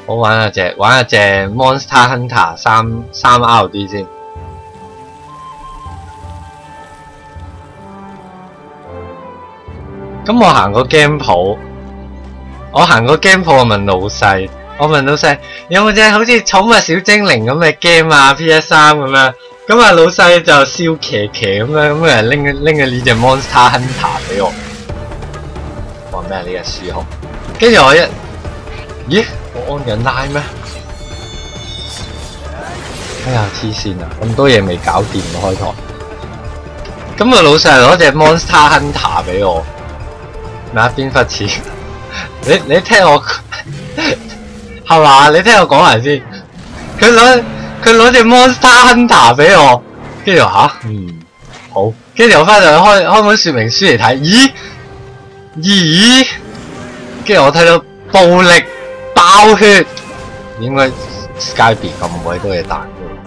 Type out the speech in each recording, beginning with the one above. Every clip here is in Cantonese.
好玩下隻 Monster Hunter 三 RD 先。咁我行個 game 鋪，我問老細，有冇隻好似寵物小精靈咁嘅 game 啊 PS3 咁樣，咁啊老細就笑騎騎咁樣，咁啊拎咗呢隻 Monster Hunter 俾我，話咩啊呢隻樹熊，跟住我咦我按緊拉咩？哎呀黐線啊，咁多嘢未搞掂開台，咁個老細攞隻 Monster Hunter 俾我。咩啊？邊忽似？你聽我係嘛？你聽我講埋先。佢攞隻 Monster Hunter 俾我，跟住吓，好。跟住我翻嚟開本說明書嚟睇，咦？跟住我睇到暴力爆血，應該 Skype 咁鬼多嘢彈。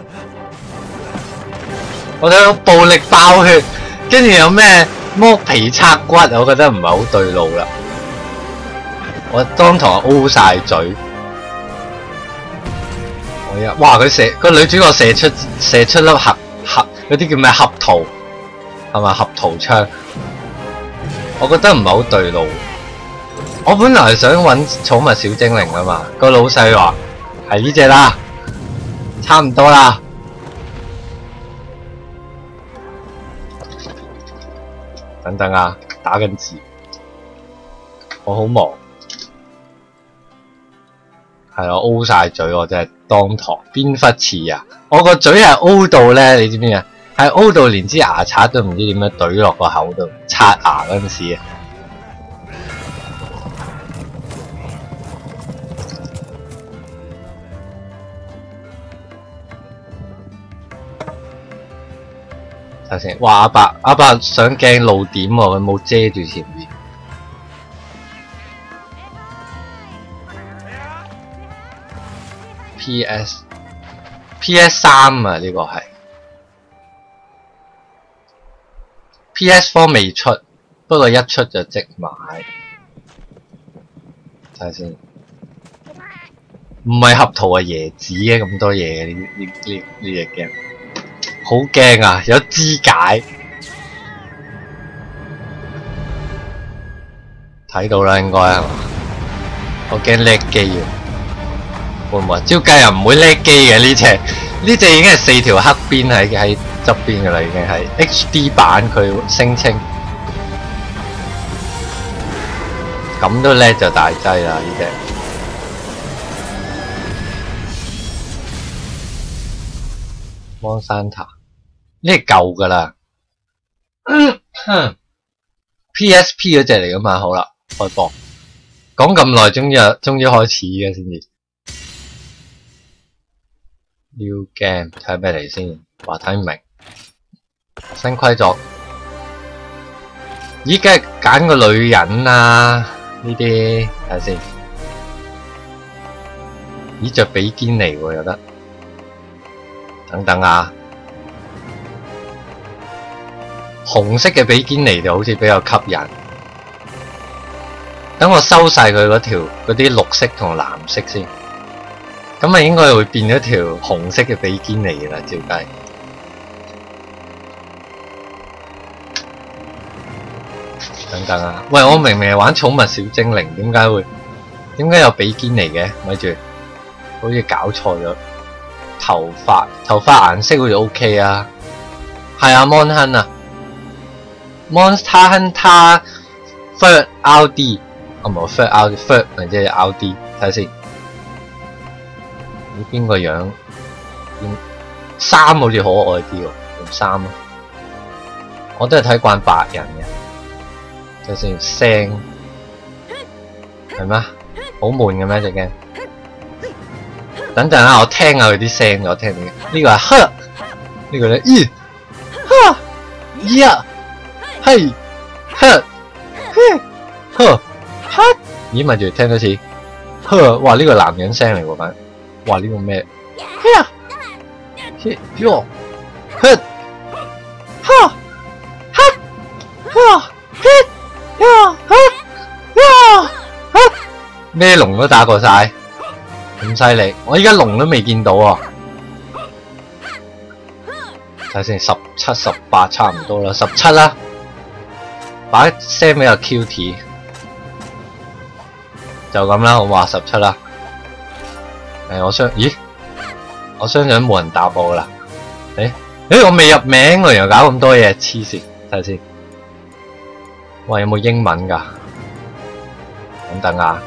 我睇到暴力爆血，跟住有咩？剝皮拆骨，我覺得唔係好對路啦。我當堂 O 晒嘴。哇！個女主角射出粒核嗰啲叫咩核桃係咪核桃槍？我覺得唔係好對路。我本來係想揾寵物小精靈啊嘛，個老細話係呢隻啦，差唔多啦。等等啊，打緊字，我好忙，係我 O 晒嘴，我真係當堂邊忽似啊！我個嘴係 O 到咧，你知唔知啊？係 O 到連支牙刷都唔知點樣懟落個口度，刷牙嗰陣時啊！睇先，哇！阿伯上鏡露點喎，佢冇遮住前面。PS3啊，呢個係 PS4未出，不過一出就即買。睇下先，唔係合桃啊，椰子嘅咁多嘢嘅呢隻 game。好驚啊！有肢解，睇到啦，應該係嘛？我驚叻機啊！會唔會？照計又唔會叻機嘅呢隻已經係4條黑邊喺側邊噶啦，已經係 HD 版佢聲稱，咁都叻就大劑啦呢隻。Monster 呢係舊噶啦，PSP 嗰隻嚟噶嘛？好啦，開播，講咁耐，終於開始嘅先至。New game 睇下咩嚟先，話睇唔明。新規則，咦？梗係揀個女人啊！呢啲睇下先。咦？着比堅尼喎，有得。等等啊！紅色嘅比堅尼就好似比較吸引。等我收晒佢嗰啲綠色同藍色先，咁啊應該會變咗條紅色嘅比堅尼啦，照計。等等啊！喂，我明明係玩寵物小精靈，點解有比堅尼嘅？咪住，好似搞錯咗。頭髮顏色好似 OK 啊，係啊 Monster 啊 Monster Hunter Third RD 啊唔係 Third RD Third 或者係 RD 睇下先，咦邊個樣？衫好似可愛啲喎，用衫咯，我都係睇慣白人嘅，睇下先聲係咩？好悶嘅咩隻 game？等陣啊，我聽下佢啲聲，我聽到呢個係呵，呢個咧咦哈呀係呵呵哈，咦咪住聽多次呵，哇呢個男人聲嚟喎，反哇呢個咩呀喲呵哈哈哈呀哈呀哈咩龍都打過晒。 咁犀利！我依家龍都未見到啊！睇下先，17、18差唔多啦，17啦，把聲比較 cute， 就咁啦，我話17啦。我相信冇人答我啦。我未入名喎，又搞咁多嘢，黐線！睇下先。喂，有冇英文㗎？等啊！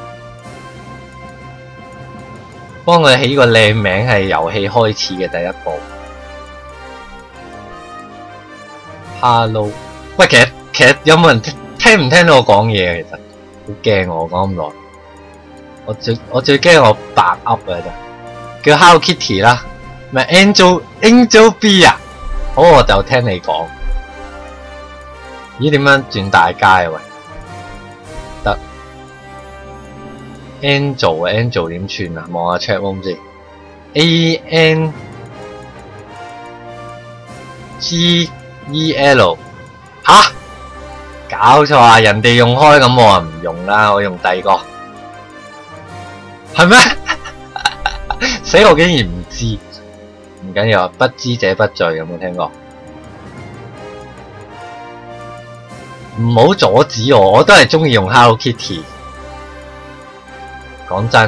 幫佢起個靚名係遊戲開始嘅第一步。Hello， 喂，其實有冇人聽唔聽到我講嘢？其實好驚我講咁耐。我最驚我白噏㗎咋。叫 Hello Kitty 啦，咪 Angel B 啊。好，我就聽你講。咦，點樣轉大街啊？喂，得 Angel 點串啊？望下 chat room 先 ，ANGEL 吓？搞錯啊！人哋用開咁，我唔用啦，我用第二個，係咩？死我竟然唔知，唔緊要，不知者不罪，有冇聽過？唔好阻止我，我都係中意用 Hello Kitty。講真，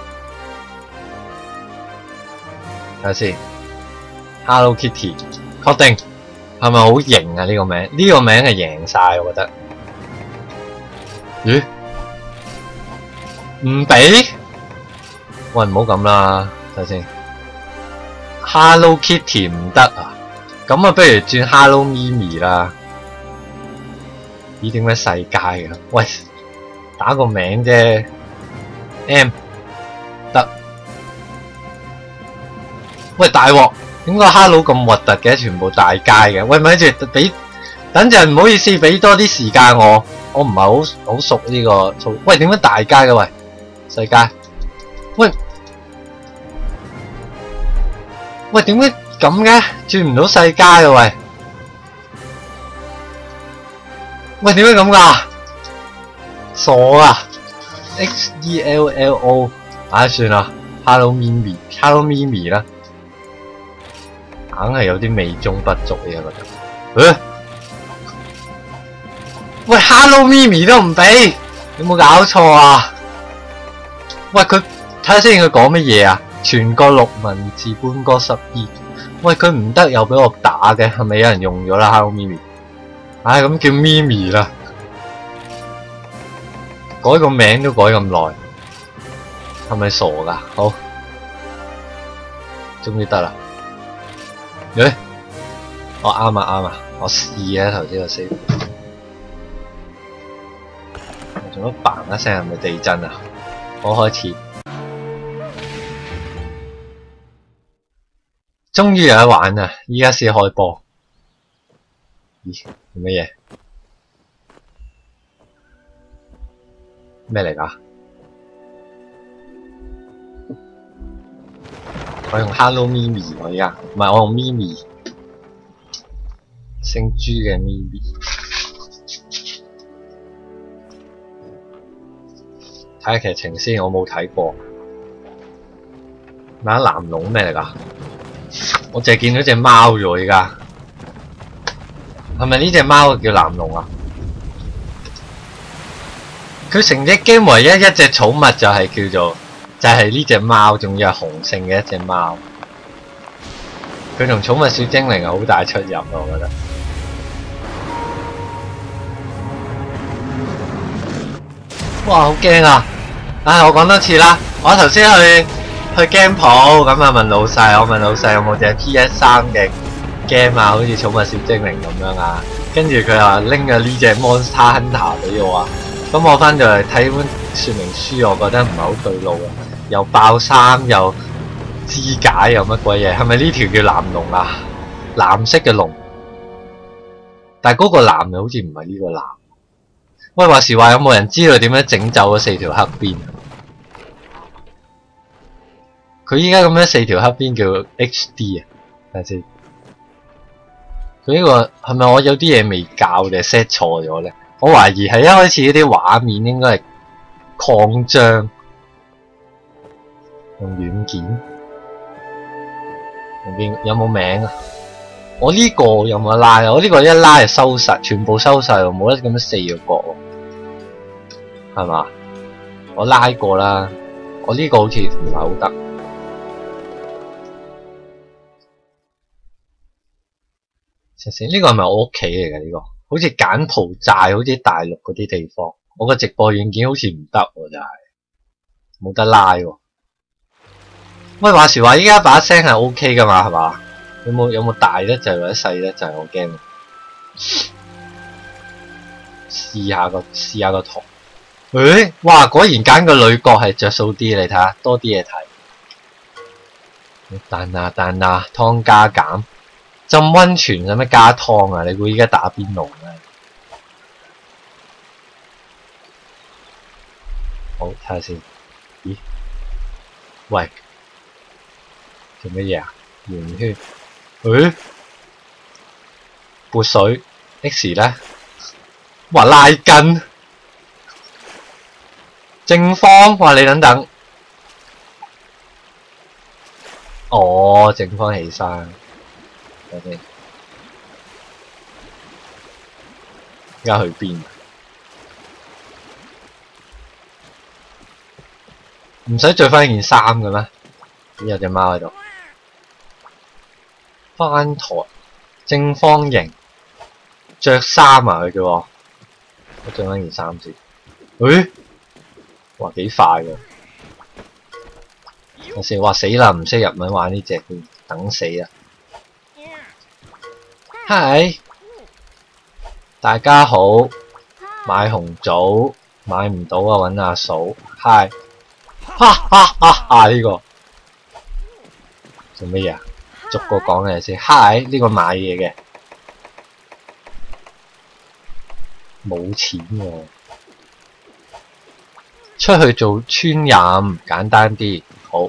睇下先 ，Hello Kitty， 確定係咪好型啊？呢個名，呢個名係贏晒，我覺得。咦？唔俾？喂，唔好咁啦，睇下先。Hello Kitty 唔得啊，咁啊，不如轉 Hello Mimi 啦。咦，點解世界㗎？喂，打個名啫 ，M 得。喂，大鑊，點解 Hello 咁核突嘅？全部大街嘅。喂，咪住，等陣，唔好意思，俾多啲時間我唔係好熟呢個操。喂，點解大街嘅？喂，世界，喂，點解咁嘅？轉唔到世界嘅喂。喂，點解咁㗎？傻啊 ！XELLO， 唉，算啦 ，Hello Mimi 啦，硬係有啲美中不足嘅，我覺得。喂 ，Hello Mimi 都唔俾，有冇搞錯啊？喂，佢睇下先，佢講乜嘢啊？全個6文字，半個12。喂，佢唔得又俾我打嘅，係咪有人用咗啦 ？Hello Mimi。唉，咁叫咪咪啦，改個名都改咁耐，係咪傻噶？好，終於得啦！我啱啊，我試啊，頭先個死，我做乜嘭一聲，係咪地震啊？我開始，終於有得玩啊！依家先開波。咦，係乜嘢？咩嚟㗎？我用 Hello Mimi 我而家，唔係我用 Mimi， 姓朱嘅 Mimi。睇下劇情先，我冇睇過。咩藍龍咩嚟㗎？我淨係見到隻貓咗而家。係咪呢隻貓叫藍龍啊？佢成隻 game 唯一一隻寵物就係叫做就係呢隻貓，仲要係雄性嘅一隻貓。佢同寵物小精靈係好大出入咯，我覺得。哇，好驚啊！唉，我講多次啦，我頭先去 game 鋪咁啊，問老細，我問老細有冇隻 PS3 嘅 game 啊，好似寵物小精靈咁樣啊，跟住佢話拎咗呢隻 Monster Hunter 俾我啊，咁我翻到嚟睇本說明書，我覺得唔係好對路啊，又爆衫又肢解又乜鬼嘢，係咪呢條叫藍龍啊？藍色嘅龍，但係嗰個藍又好似唔係呢個藍。喂，話時話有冇人知道點樣整走嗰4條黑邊？佢依家咁樣4條黑邊叫 HD 啊，睇下先。佢呢個係咪我有啲嘢未教定 set 錯咗咧？我懷疑係一開始嗰啲畫面應該係擴張， 用軟件，用邊有冇名啊？我呢個有冇得拉啊？我呢個一拉就收實，全部收晒喎，冇得咁樣4個角喎，係嘛？我拉過啦，我呢個好似唔係好得。先，呢個係咪我屋企嚟嘅呢個？好似柬埔寨，好似大陸嗰啲地方。我個直播軟件好似唔得喎，就係冇得拉喎。喂，話時話依家把聲係 OK 噶嘛，係嘛？有冇大得滯或者細得滯？我驚。試下個圖。誒，哇！果然揀個女角係着數啲，你睇下，多啲嘢睇。彈啊，湯加減。浸溫泉使乜加湯啊？你估依家打邊爐咩？好，睇下先。咦？喂，做乜嘢啊？圓圈。誒？撥水 X 咧？哇！拉筋。正方，哇！你等等。哦，正方起身。睇先。而家去邊？唔使着翻件衫嘅咩？有隻貓喺度。翻台正方形，着衫啊佢叫我着翻件衫先。誒？哇幾快喎！我先話死啦，唔識日文玩呢隻，等死啊！嗨，大家好，買紅棗買唔到啊，揾阿嫂。嗨，哈哈哈哈！呢個做乜嘢啊？逐個講嘅先。嗨，呢個買嘢嘅，冇錢喎。出去做村飲，簡單啲。好，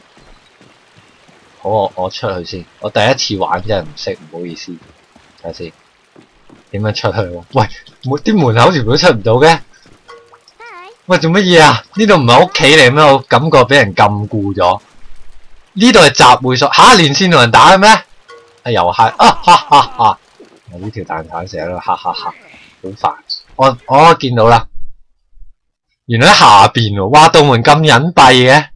我出去先。我第一次玩真係唔識，唔好意思。睇下先，點樣出去喎？喂，啲門口全部都出唔到嘅。喂，做乜嘢啊？呢度唔係屋企嚟咩？我感覺俾人禁錮咗。呢度係集會所。嚇，連線同人打嘅咩？啊，又係啊！哈哈哈！我呢條蛋撻成日都哈哈哈，好煩。我見到啦。原來喺下邊喎，哇！道門咁隱蔽嘅，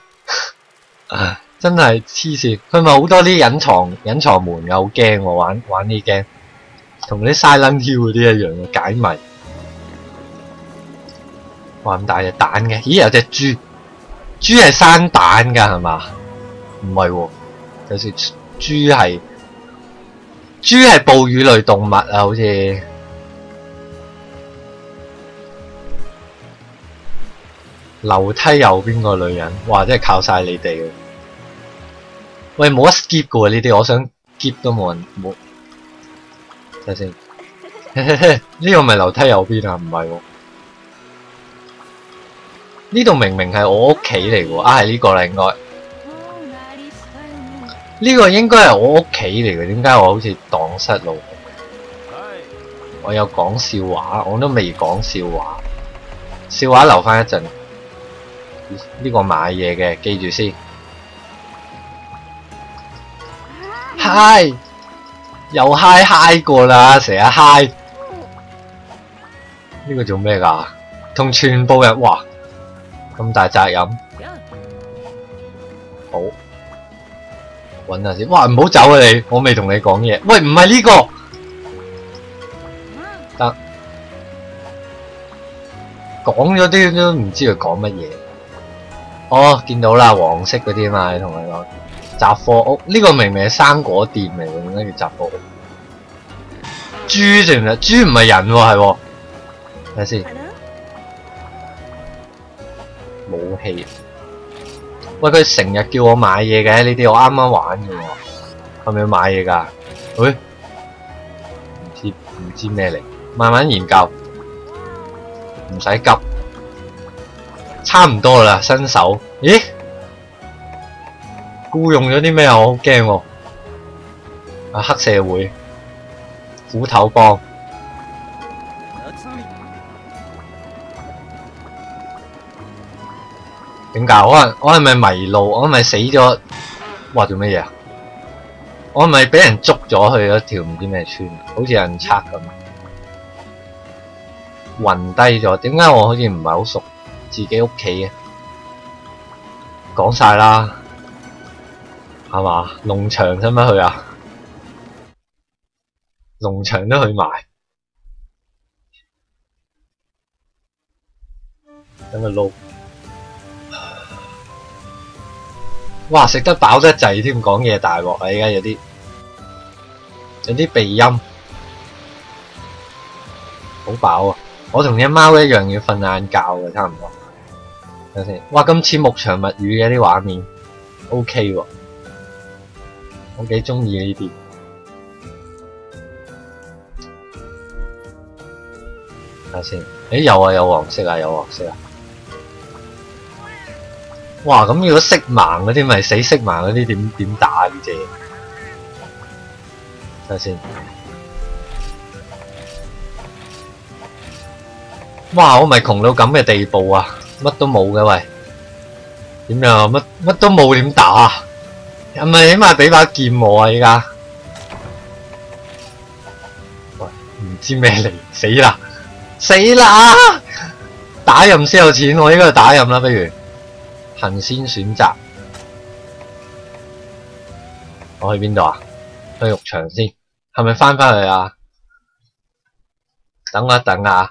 真係黐線。佢咪好多啲隱藏門㗎，好驚喎！玩呢 game，同啲 Silent Hill 嗰啲一樣嘅解謎。哇！咁大隻蛋嘅，咦？有隻豬，豬係生蛋㗎係嘛？唔係喎，有時豬係哺乳類動物啊，好似。樓梯右邊個女人，哇！真係靠晒你哋嘅。喂，冇得 skip 嘅喎呢啲，我想 skip 都冇人冇。睇下先，呢個咪樓梯右邊啊？唔係喎，呢度明明係我屋企嚟喎，係呢個啦應該。呢個應該係我屋企嚟嘅，點解我好似蕩失路？我有講笑話，我都未講笑話，笑話留翻一陣。呢個買嘢嘅，記住先。嗨，又嗨過啦，成日嗨。呢個做咩㗎？同全部人，哇，咁大責任。好，揾下先。哇，唔好走啊你！我未同你講嘢。喂，唔係呢個。得。講咗啲都唔知佢講乜嘢。哦，見到啦，黃色嗰啲嘛，你同佢講雜貨屋，呢個明明係生果店嚟嘅，點解叫雜貨屋？豬定唔係？豬唔係人喎，係喎。睇下先，武器。喂，佢成日叫我買嘢嘅呢啲，我啱啱玩嘅喎，係咪要買嘢㗎？喂，唔知咩嚟，慢慢研究，唔使急。差唔多啦，新手。咦？僱用咗啲咩啊？我好驚喎。啊，黑社會，斧頭幫。 點解？我係咪迷路？我係咪死咗？哇！做乜嘢啊？我係咪俾人捉咗去嗰條唔知咩村？好似有人賊咁，暈低咗。點解我好似唔係好熟自己屋企嘅？講晒啦，係嘛？農場使乜去啊？農場都去埋，等佢撈。哇！食得飽得滯添，講嘢大鑊啊！而家有啲鼻音，好飽啊！我同隻貓一樣要瞓晏覺嘅，差唔多。睇先，哇！咁似牧場物語嘅啲畫面 ，OK 喎，我幾中意呢啲。睇下先，誒有啊，有黃色啊，有黃色啊！哇！咁如果色盲嗰啲咪死，色盲嗰啲點打呢隻？睇下先。哇！我咪窮到咁嘅地步啊！乜都冇嘅喂，點樣啊？乜都冇點打啊？係咪起碼俾把劍我啊？依家喂，唔知咩嚟，死啦！死啦！打任先有錢，我應該去打任啦，不如行先選擇。我去邊度啊？去浴場先，係咪翻返去啊？等我一等啊！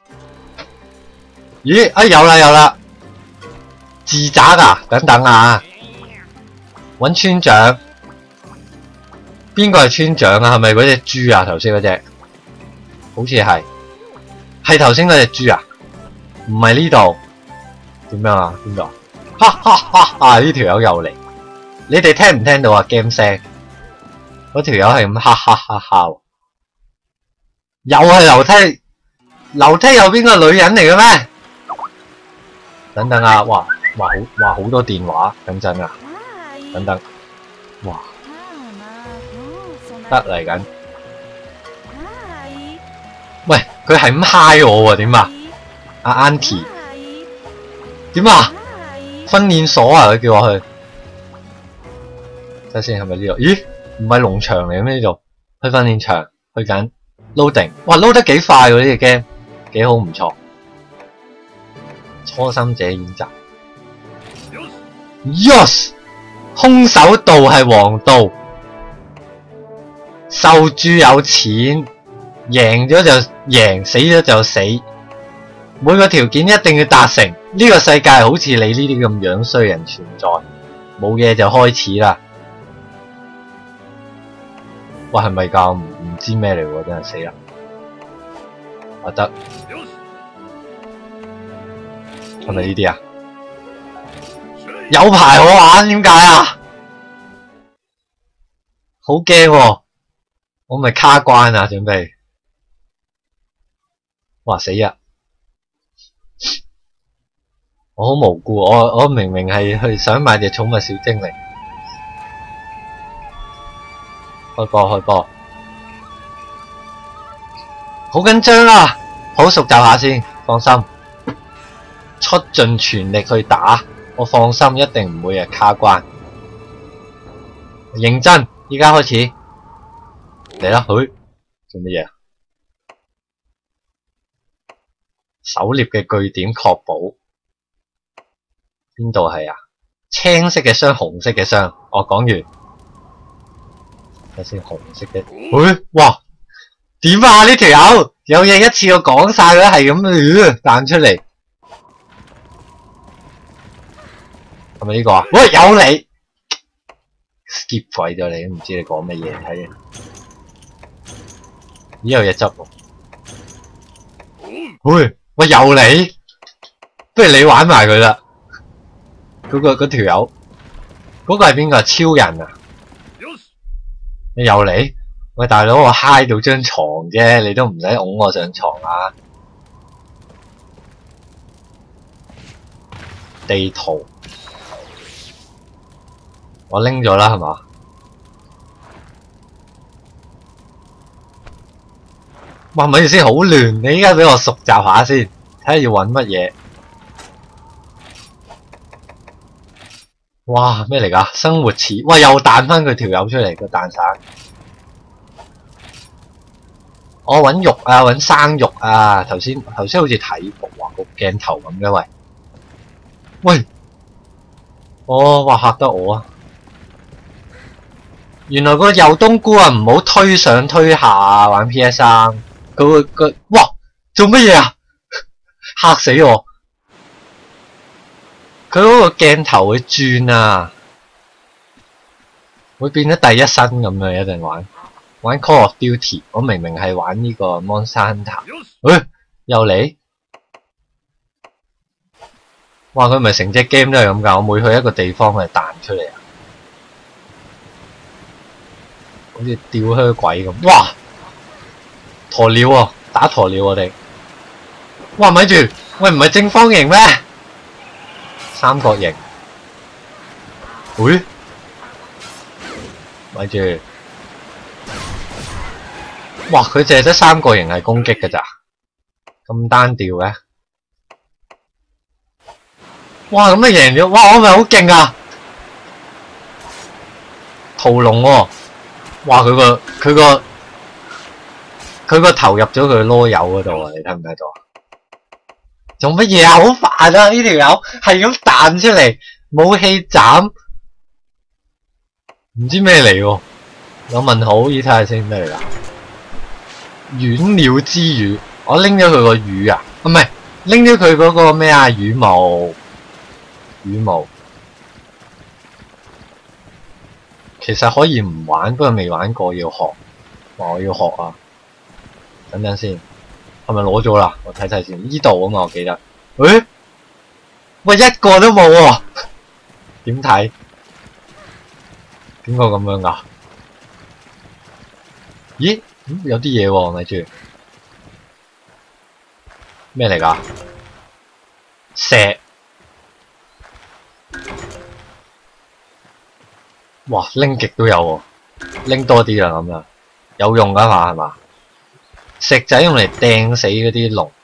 咦？啊有啦有啦，自宅啊！等等啊，搵村長。邊個係村長啊？係咪嗰隻豬啊？頭先嗰隻，好似係。係頭先嗰隻豬啊？唔係呢度。點樣啊？邊度啊？哈哈哈哈！呢條友又嚟。你哋聽唔聽到啊 ？game 聲。嗰條友係咁哈哈哈哈。又係樓梯。樓梯有邊個女人嚟嘅咩？等等啊！哇好多電話。等陣啊！等等。哇！得嚟緊。喂，佢係咁嗨我喎，點啊？阿 Auntie 點啊？訓練所啊，佢叫我去。睇下先係咪呢度？咦，唔係農場嚟咩呢度？去訓練場，去緊 loading。哇，load 得幾快喎呢隻 game，幾好唔錯。初心者演習。Yes， 空手道係王道，受注有錢。贏咗就贏，死咗就死。每個條件一定要達成。呢個世界好似你呢啲咁樣衰人存在。冇嘢就開始啦。哇，係咪㗎？唔知咩嚟喎，真係死啦！我得係咪呢啲啊？有排我玩，點解啊？好驚喎！我咪卡關啊，準備。哇死啊！我好無辜，我明明係去想買隻寵物小精靈。開波！好緊張啊！好熟習下先，放心。出盡全力去打，我放心，一定唔會卡關。認真，依家開始嚟啦！佢做乜嘢？狩獵嘅據點確保邊度係啊？青色嘅箱，紅色嘅箱。我講完，睇先紅色嘅。哇！點啊？呢條友有嘢一次我講晒啦，係咁彈出嚟。係咪呢個啊？喂，有你 skip 鬼咗你，唔知你講乜嘢睇嘅。咦，有嘢執喎。喂，又你，不如你玩埋佢啦。嗰條友，嗰個係邊個？超人啊！你又嚟？喂，大佬，我嗨到張床啫，你都唔使拱我上床啊！地圖，我拎咗啦，係嘛？哇，咪住先，好亂！你依家俾我熟習下先，睇下要搵乜嘢。 哇，咩嚟㗎？生活池，哇，又彈翻佢條友出嚟個蛋散。我搵肉啊，搵生肉啊！頭先好似睇過，哇個鏡頭咁嘅喂，喂，哦，哇嚇得我啊！原來個右冬菇啊，唔好推上推下啊！玩 PS3，佢哇做乜嘢啊？嚇死我！佢嗰個鏡頭會轉啊，會變咗第一身咁樣，一陣玩 Call of Duty， 我明明係玩呢個 Monster Hunter， 又嚟，哇佢咪成隻 game 都係咁㗎，我每去一個地方佢係彈出嚟啊，好似吊靴鬼咁，哇鴕鳥喎，打鴕鳥我哋，哇咪住，喂唔係正方形咩？三角形，咪住。哇！佢淨係得三角形係攻擊㗎咋，咁單調嘅。哇！咁咪贏咗，哇！我咪好勁啊！屠龍喎，哇！佢個頭入咗佢囉柚嗰度啊！你睇唔睇到啊？做乜嘢啊？好煩啊！呢條友係咁彈出嚟，武器斬，唔知咩嚟喎？有問號，依睇下先咩嚟㗎？軟鳥之羽，我拎咗佢個羽啊，唔係拎咗佢嗰個咩啊？羽毛，其實可以唔玩，不過未玩過要學，話我要學啊！等陣先，係咪攞咗啦？我睇睇先，呢度啊嘛，我記得。喂，一個都冇喎，點睇？點解咁樣㗎？咦？有啲嘢喎，咪住咩嚟㗎？石，哇！拎極都有喎，拎多啲啦咁啊，有用㗎嘛係嘛？石仔用嚟掟死嗰啲龍，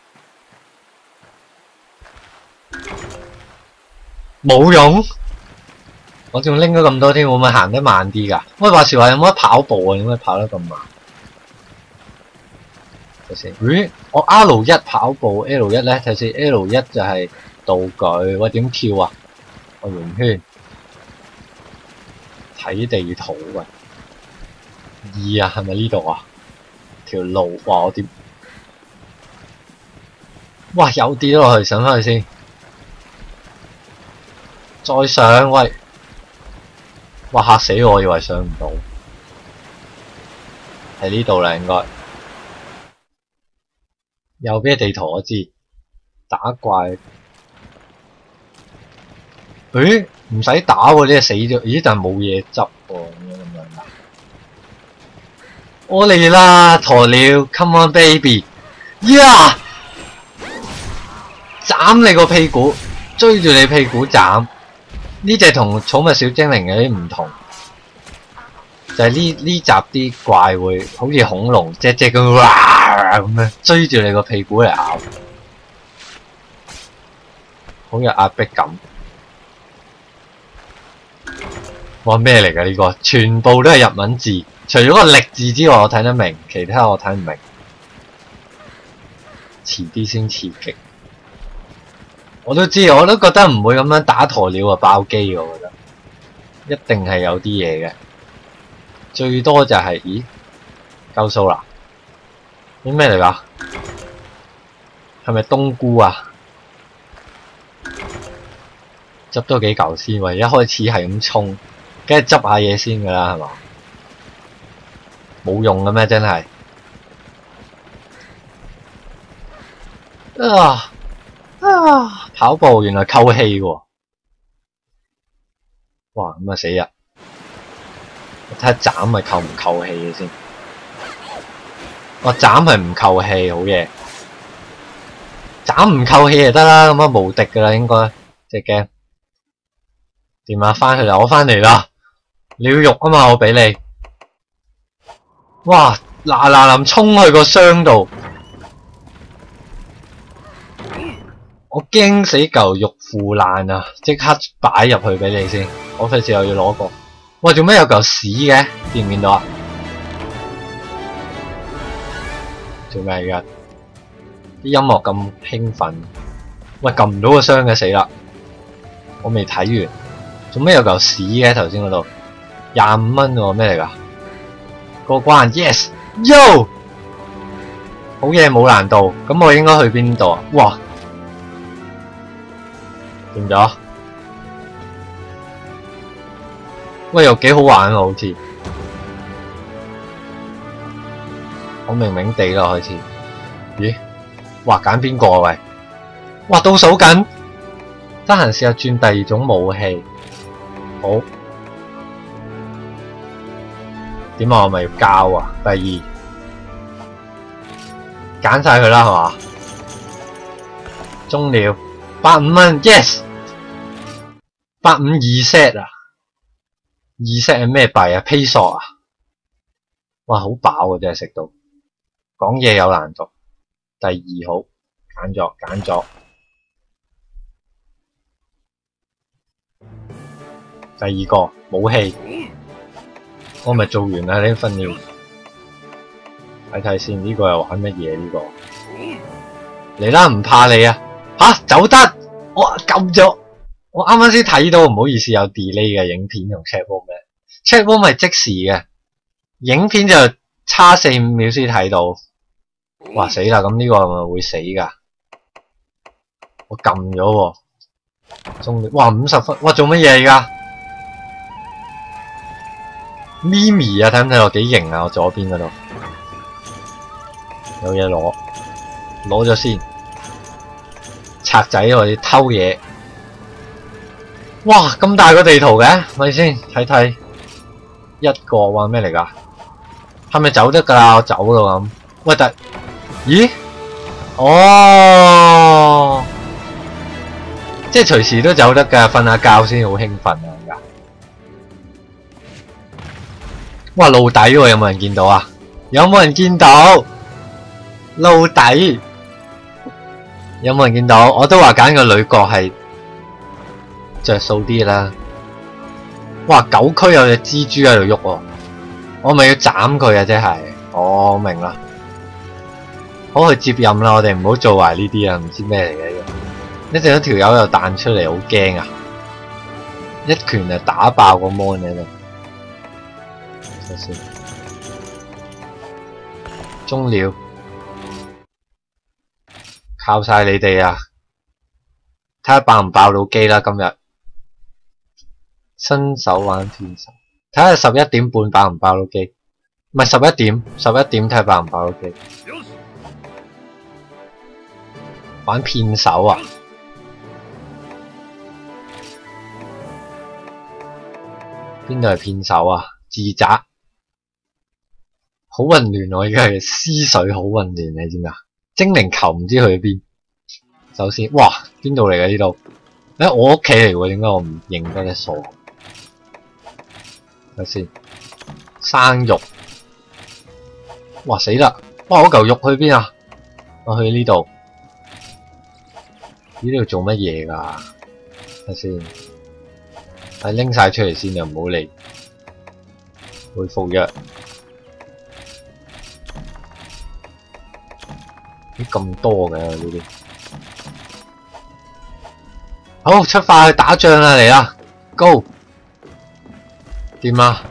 冇用。我仲拎咗咁多添，會唔會行得慢啲㗎？喂，話時話有冇得跑步啊？點解跑得咁慢？咦？我 R1 跑步 ，L1 咧睇先 ，L1 就係道具。喂，點跳啊？個圓圈睇地圖喂，2啊，係咪呢度啊？條路哇，我點？哇，有跌咗落去，上返去先，再上喂！哇，嚇死我，以為上唔到，喺呢度啦應該。右邊地圖我知，打怪。誒，唔使打喎，呢隻死咗。咦，但係冇嘢執喎，咁樣啊！我嚟啦，鴕鳥 ，come on baby， 呀！斬你個屁股，追住你屁股斬。呢隻同寵物小精靈有啲唔同，就係呢集啲怪會好似恐龍隻咁咁樣追住你個屁股嚟咬，好有壓迫感。哇，咩嚟㗎呢個？全部都係日文字，除咗個力字之外，我睇得明，其他我睇唔明。遲啲先刺激。我都知，我都覺得唔會咁樣打鴕鳥啊爆機，我覺得一定係有啲嘢嘅。最多就係、咦，夠數啦？啲咩嚟㗎？係咪冬菇啊？執多幾嚿先喎，一開始係咁衝，梗係執下嘢先㗎啦，係嘛？冇用嘅咩？真係跑步原來扣氣喎！哇，咁啊死人！我睇下斬係扣唔扣氣嘅先。我斬係唔扣氣，好嘢！斬唔扣氣就得啦，咁啊無敵㗎啦，應該隻 game。掂啊，翻去啦，我翻嚟啦！你要肉啊嘛，我俾你。哇！嗱臨衝去個箱度。 我驚死嚿肉腐爛啊！即刻擺入去俾你先，我費事又要攞個。喂，做咩有嚿屎嘅？見唔見到啊？做咩㗎？啲音樂咁興奮，喂，撳唔到個箱嘅，死啦！我未睇完，做咩有嚿屎嘅？頭先嗰度25蚊喎，咩嚟㗎？過關 ，yes， yo， 好嘢，冇難度。咁我應該去邊度啊？哇，掂咗。喂，又幾好玩喎，好似。我明明地啦，開始。咦？哇，揀邊個啊？喂！哇，倒數緊。得閒試下轉第二種武器。好。點啊？我咪要交啊？第二。揀晒佢啦，係嘛？中了。85蚊 ，yes。852 set 啊！2 set 係咩幣啊 ？Peso 啊！哇，好飽啊！真係食到。講嘢有難度。第2好，揀咗。第2個武器，我咪做完啦呢份料。睇睇先，呢個又玩乜嘢呢個？嚟啦，唔怕你啊！吓，走得，我撳咗。我啱啱先睇到，唔好意思有 delay 嘅影片同 chat room 咩 ？chat room 係即時嘅，影片就差4-5秒先睇到。哇，死啦！咁呢個係咪會死噶？我撳咗喎，中哇50分，哇做乜嘢而家？咪咪啊，睇唔睇我幾型啊？我左邊嗰度有嘢攞咗先。賊仔我哋偷嘢。哇，咁大個地圖嘅，咪先睇睇一個話咩嚟㗎？係咪走得㗎啦？我走咯咁。喂，咦？哦，即係隨時都走得㗎，瞓下覺先好興奮啊！而家，哇，露底喎，有冇人見到啊？有冇人見到？露底，有冇人見到？我都話揀個女角係着數啲啦。哇，9區有隻蜘蛛喺度喐喎，我咪要斬佢啊！即係，我明啦。好，去接任啦，我哋唔好做埋呢啲啊，唔知咩嚟嘅呢個。一陣有條友又彈出嚟，好驚啊！一拳就打爆個 mon 喺度。睇先，中了，靠晒你哋啊！睇下爆唔爆到機啦，今日。新手玩騙手，睇下11點半爆唔爆到機，唔係11點睇下爆唔爆到機。玩騙手啊！邊度係騙手啊？自責，好混亂喎！而家係思緒好混亂，你知唔知啊？精靈球唔知去咗邊。首先，哇，邊度嚟嘅呢度？我屋企嚟喎，點解我唔認得呢數？睇先，生肉，哇死啦！哇，嗰嚿肉去邊啊？我去呢度。呢度做乜嘢㗎？睇先，係拎晒出嚟先，又唔好理。回復藥，咦咁多嘅呢啲？好，出發去打仗啦！嚟啦 ，Go！ 掂啊？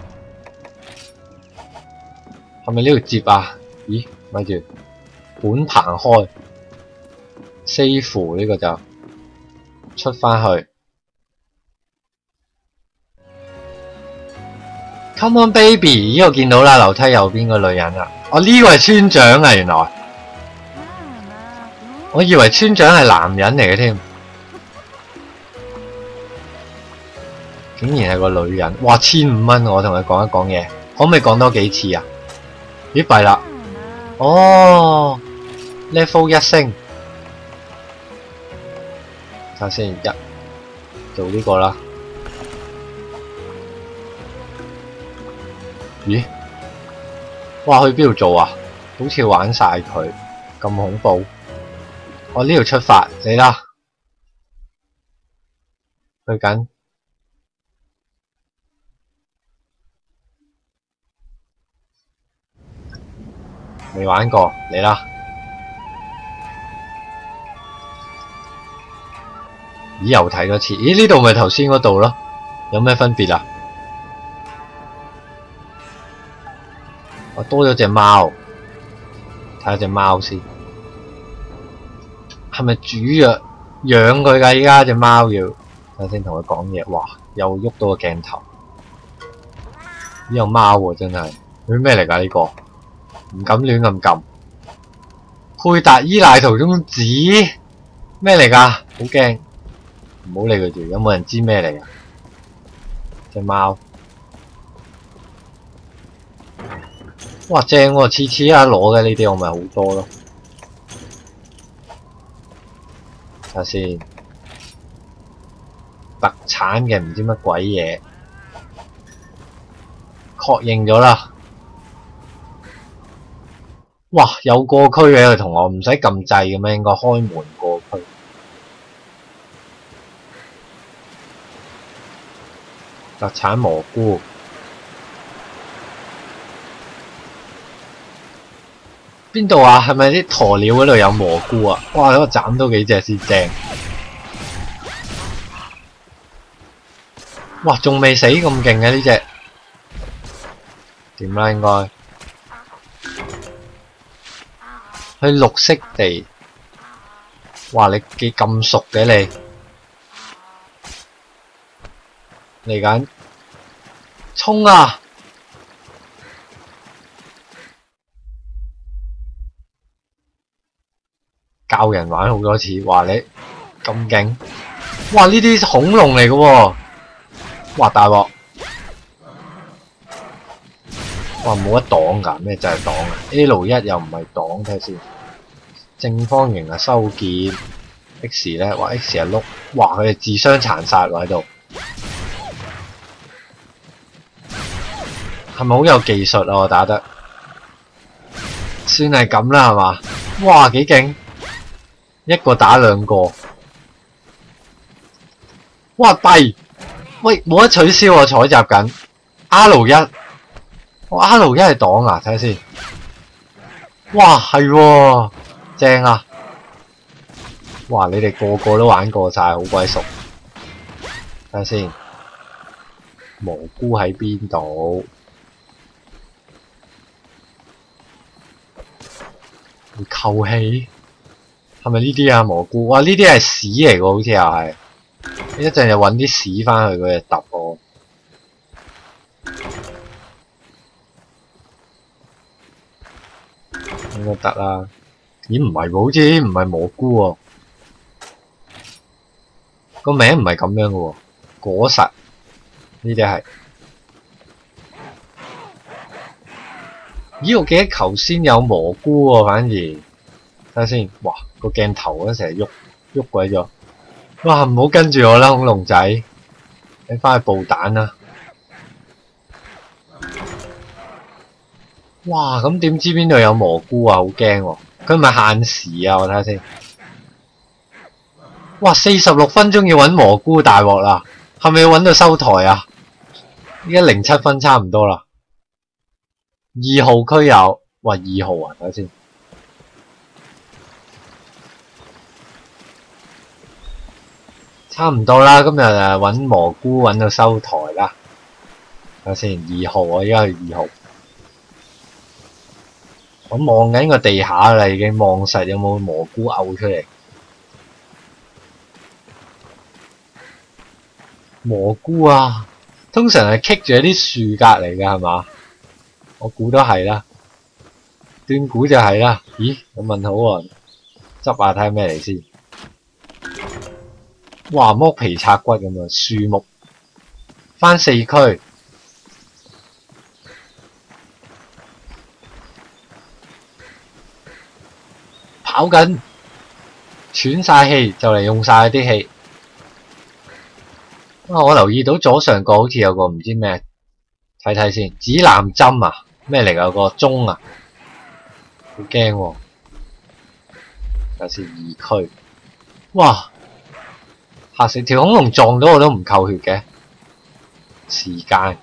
係咪呢度接啊？咦，咪住，本棚開。save 呢個就出返去 ，Come on baby， 呢個見到啦，樓梯右邊個女人啊，哦呢個係村長啊，原來，我以為村長係男人嚟嘅添，竟然係個女人，哇1500蚊，我同佢講一講嘢，可唔可以講多幾次啊？咦弊啦，哦 ，level 1升。睇下先，做呢個啦。咦？哇！去邊度做啊？好似玩晒佢，咁恐怖。我呢度出發，你啦。 去緊，未玩過，嚟啦！咦，又睇多次，咦呢度咪頭先嗰度咯？有咩分別啊？我多咗隻貓，睇下隻貓先，係咪煮藥養佢㗎？依家隻貓要睇下先，同佢講嘢。哇，又喐到個鏡頭，呢有貓喎，真係，佢咩嚟㗎呢個？唔敢亂咁撳。佩達依賴圖中指咩嚟㗎？好驚，唔好理佢住。有冇人知咩嚟㗎？隻貓。哇，正喎！次次攞嘅呢啲，我咪好多咯。睇下先，特產嘅唔知乜鬼嘢，確認咗啦。哇，有過區嘅同學，唔使撳掣嘅咩？應該開門過區。特產蘑菇。邊度啊？係咪啲鴕鳥嗰度有蘑菇啊？哇！我斬多幾隻先正。哇！仲未死咁勁嘅呢隻，點啦應該？去綠色地。哇！你幾咁熟嘅你？嚟緊，衝啊！教人玩好多次，話你咁勁，哇！呢啲恐龍嚟嘅喎，哇大鑊，哇冇得擋㗎，咩就係擋啊 ？L1 又唔係擋，睇下先，正方形啊收劍 ，X 咧，哇 X 係碌，哇佢哋自相殘殺喎喺度，係咪好有技術啊？我打得，算係咁啦係嘛？哇幾勁！一個打兩個，哇弊！喂，冇得取消啊！採集緊 R1，我 R1係擋啊！睇下先，哇係喎，正啊！哇，你哋個個都玩過晒，好鬼熟。睇下先，蘑菇喺邊度？會扣氣？係咪呢啲啊蘑菇？哇！呢啲係屎嚟喎，好似又係。一陣又搵啲屎返去，佢就揼我。應該得啦。咦？唔係喎，好似唔係蘑菇喎。個名唔係咁樣嘅喎，果實呢啲係。咦？我記得頭先有蘑菇喎，反而。睇下先，哇！個鏡頭咧成日喐鬼咗，哇！唔好跟住我啦，恐龍仔，你返去爆彈啦！哇！咁點知邊度有蘑菇啊？好驚喎！佢咪限時啊？我睇下先。哇！46分鐘要搵蘑菇，大鑊啦！係咪要搵到收台啊？依家07分差唔多啦。2號區有，哇！2號啊，睇下先。差唔多啦，今日搵蘑菇搵到收台啦。睇下先，2號我而家去2號。我望緊個地下啦，已經望實有冇蘑菇嘔出嚟。蘑菇啊，通常係棘住喺啲樹隔離㗎係嘛？我估都係啦，斷估就係啦。咦？有問號喎，執下睇下咩嚟先。哇！剝皮拆骨咁啊，樹木返4區，跑緊，喘晒氣，就嚟用晒啲氣。啊！我留意到左上角好似有個唔知咩，睇睇先，指南針啊，咩嚟㗎？有個鐘啊，好驚喎！睇下先2區，哇！ 嚇死！條恐龍撞到我都唔扣血嘅。時間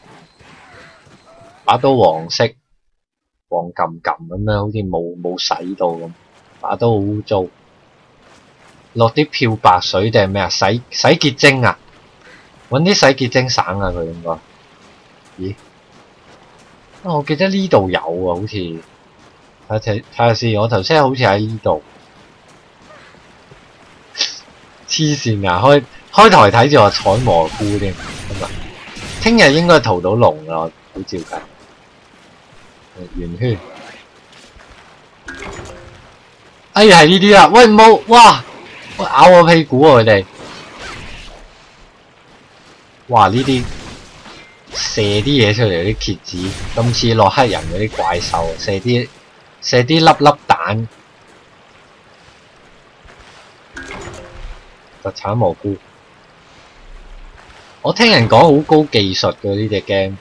把刀黃色，黃撳撳咁樣，好似冇洗到咁。把刀好污糟，落啲漂白水定係咩啊？洗潔精啊！揾啲洗潔精省啊佢應該。咦？我記得呢度有啊，好似睇下先。我頭先好似喺呢度。黐線啊！開台睇住我採蘑菇添，咁啊！聽日應該屠到龍啦，我好照計。圓圈，哎係呢啲啊！喂冇，哇！咬我屁股啊佢哋！哇呢啲射啲嘢出嚟啲蠍子，咁似洛克人嗰啲怪獸，射啲粒粒蛋。特產蘑菇，我聽人講好高技術嘅呢隻 game，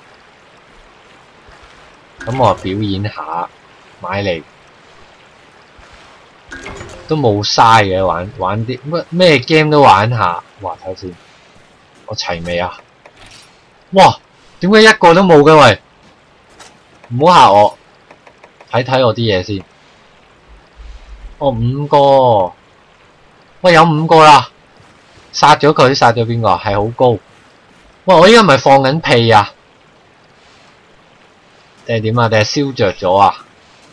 咁我表演下，買嚟都冇嘥嘅，玩啲咩 game 都玩下。哇睇下先，我齊未啊？哇，點解一個都冇嘅喂？唔好嚇我，睇我啲嘢先。哦5個，喂有5個啦。殺咗佢，殺咗邊個？係好高。喂，我依家咪放緊屁啊？定係點啊？定係燒着咗啊？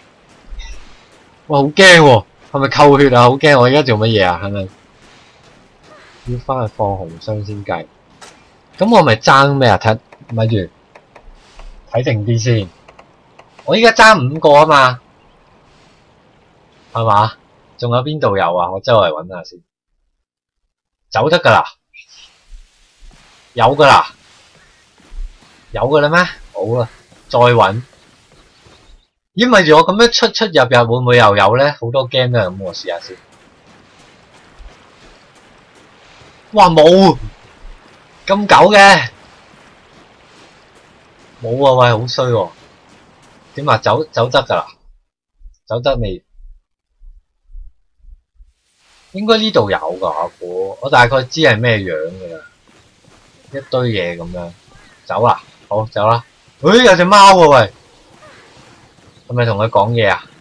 哇，好驚喎！係咪扣血啊？好驚！我依家做乜嘢啊？係咪要翻去放紅箱先計？咁我咪爭咩啊？咪住，睇定啲先。我依家爭5個啊嘛，係嘛？仲有邊度有啊？我周圍揾下先。走得噶啦，有噶啦，有噶啦咩？好啦，再揾。咦，咪住我咁樣出入會唔會又有咧？好多 game 都係咁，我試下先。哇，冇咁久嘅，冇啊！喂，好衰喎。點啊？走得噶啦，走得未？應該呢度有㗎，我估我大概知係咩樣㗎啦，一堆嘢咁樣，走啦，好走啦。誒有隻貓喎喂，係咪同佢講嘢啊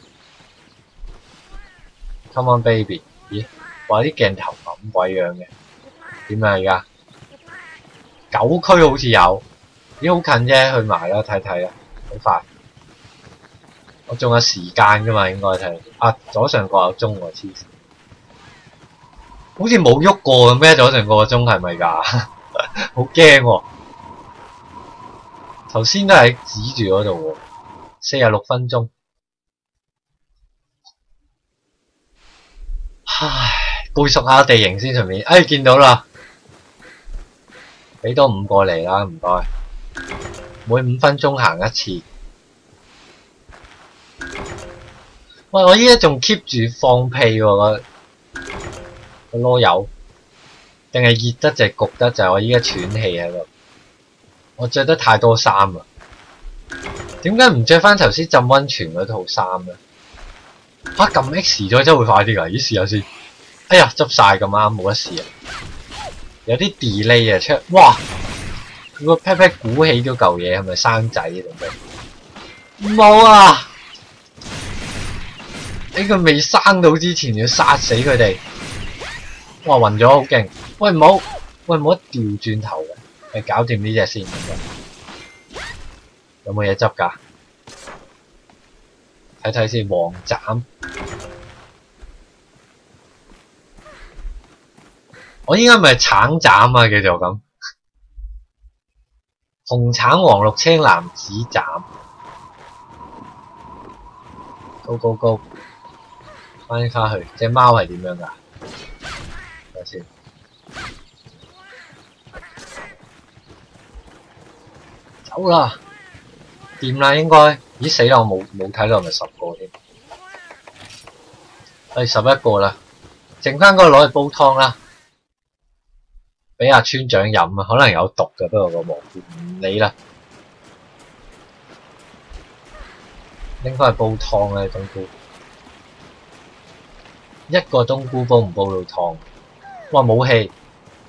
？Come on baby， 咦？哇啲鏡頭咁鬼樣嘅，點啊而家？9區好似有，咦好近啫，去埋啦睇睇啦，好快。我仲有時間㗎嘛，應該睇啊左上角有鐘喎，黐線。好似冇喐過咁咩？左上個鐘係咪㗎？好驚喎！頭先都係指住嗰度喎，46分鐘。唉，背熟下地形先順便。哎，見到啦！俾多5個嚟啦，唔該。每5分鐘行一次。喂，我依家仲 keep 住放屁喎個囉柚，定係熱得就係焗得就係我依家喘氣喺度。我着得太多衫啦，點解唔着翻頭先浸溫泉嗰套衫咧？嚇撳 X 咗真會快啲㗎？咦試下先。哎呀執晒咁啱冇得試啊！有啲 delay 啊出，哇！佢個 pat pat 鼓起咗嚿嘢係咪生仔定咩？冇啊！喺佢未生到之前要殺死佢哋。哇暈咗好勁！喂唔好，喂唔好掉轉頭嘅，搞掂呢隻先。有冇嘢執㗎？睇睇先，黃斬。我應該咪橙斬啊，叫做咁。紅橙黃綠青藍紫斬。Go go go！ 翻返去，隻貓係點樣㗎？睇下先。走啦！掂啦應該。咦死啦！我冇睇到係咪10個添？係11個啦，剩翻嗰個攞去煲湯啦。俾阿村長飲啊，可能有毒嘅，不過個蘑菇唔理啦。應該係煲湯咧，冬菇。一個冬菇煲唔煲到湯？哇冇氣，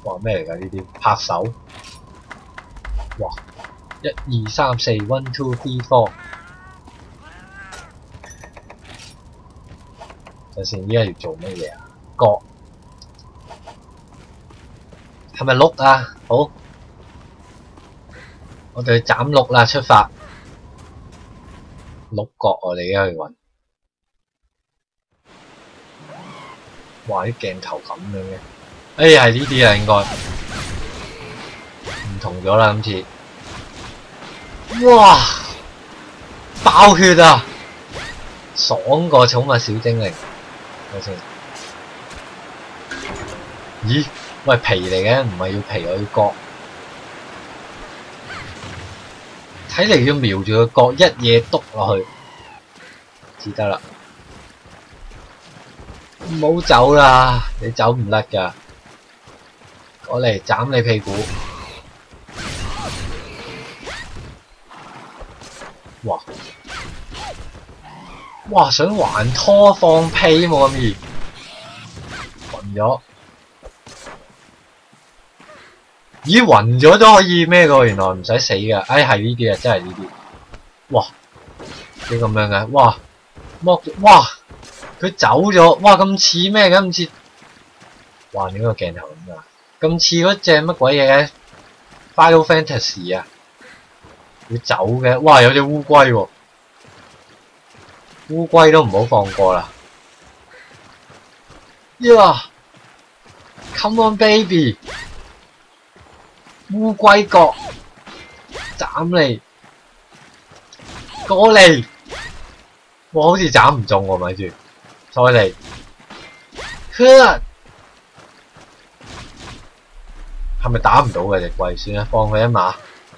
哇咩嚟㗎呢啲？拍手！哇！1、2、3、4 1 2 3 4。等先，依家要做乜嘢啊？角係咪鹿啊？好，我哋去斬鹿啦！出發。鹿角我哋而家去揾。哇！啲鏡頭咁樣嘅。係呢啲啊，應該唔同咗啦，今次。哇！爆血啊！爽過寵物小精靈。睇先。咦？喂，皮嚟嘅，唔係要皮，我要角。睇嚟要瞄住個角一嘢篤落去，至得啦。唔好走啦，你走唔甩㗎。我嚟斬你屁股！哇！哇！想還拖放屁冇咁易，暈咗。咦？暈咗都可以咩㗎？原來唔使死㗎。係呢啲啊，真係呢啲。哇！點咁樣嘅？哇！剝！哇！佢走咗。哇！咁似咩嘅？咁似。哇！呢個鏡頭咁㗎。咁似嗰隻乜鬼嘢 Final Fantasy 啊，會走嘅。哇！有隻烏龜喎，烏龜都唔好放過啦。呀 ！Come on baby， 烏龜角斬你，過嚟！哇！好似斬唔中喎，咪住，再嚟，呵！係咪打唔到嘅隻龜？算啦，放佢一馬，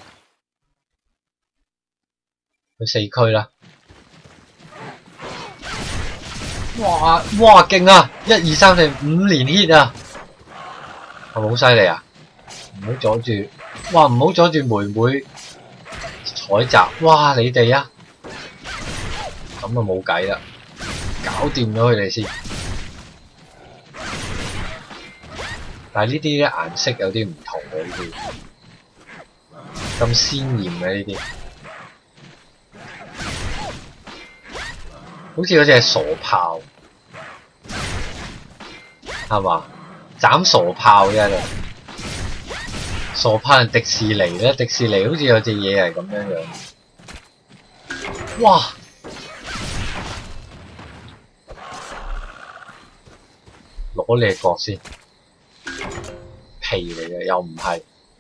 去4區啦！哇！哇！勁啊！1、2、3、4、5連 hit 啊！係咪好犀利啊？唔好阻住！哇！唔好阻住妹妹採集！哇！你哋啊，咁啊冇計啦，搞掂咗佢哋先。但係呢啲咧顏色有啲唔同嘅，呢啲咁鮮豔嘅呢啲，好似嗰隻係傻炮，係嘛？斬傻炮啫，傻炮係迪士尼咧，迪士尼好似有隻嘢係咁樣樣。哇！攞你角先。皮嚟嘅，又唔係，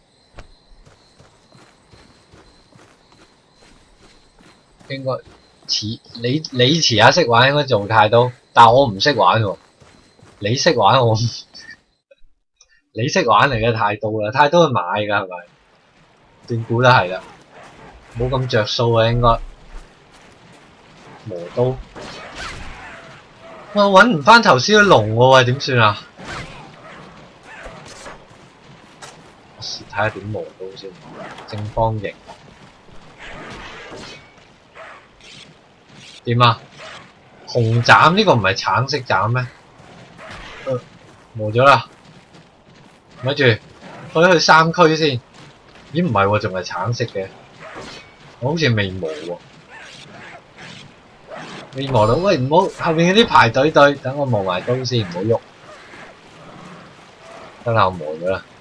應該似你遲下識玩應該做太多，但我唔識玩喎。你識玩我，你識玩嚟嘅太多啦，太多去買㗎係咪？斷估都係啦，冇咁着數啊應該。磨刀，我揾唔翻頭先嘅龍喎，喂點算啊？睇下點磨刀先，正方形點啊？紅斬呢個唔係橙色斬咩？磨咗啦，咪住，去3區先。咦唔係喎，仲係橙色嘅，我好似未磨喎，未磨到。喂唔好，後面嗰啲排隊，等我磨埋刀先，唔好喐。得啦，我磨咗啦。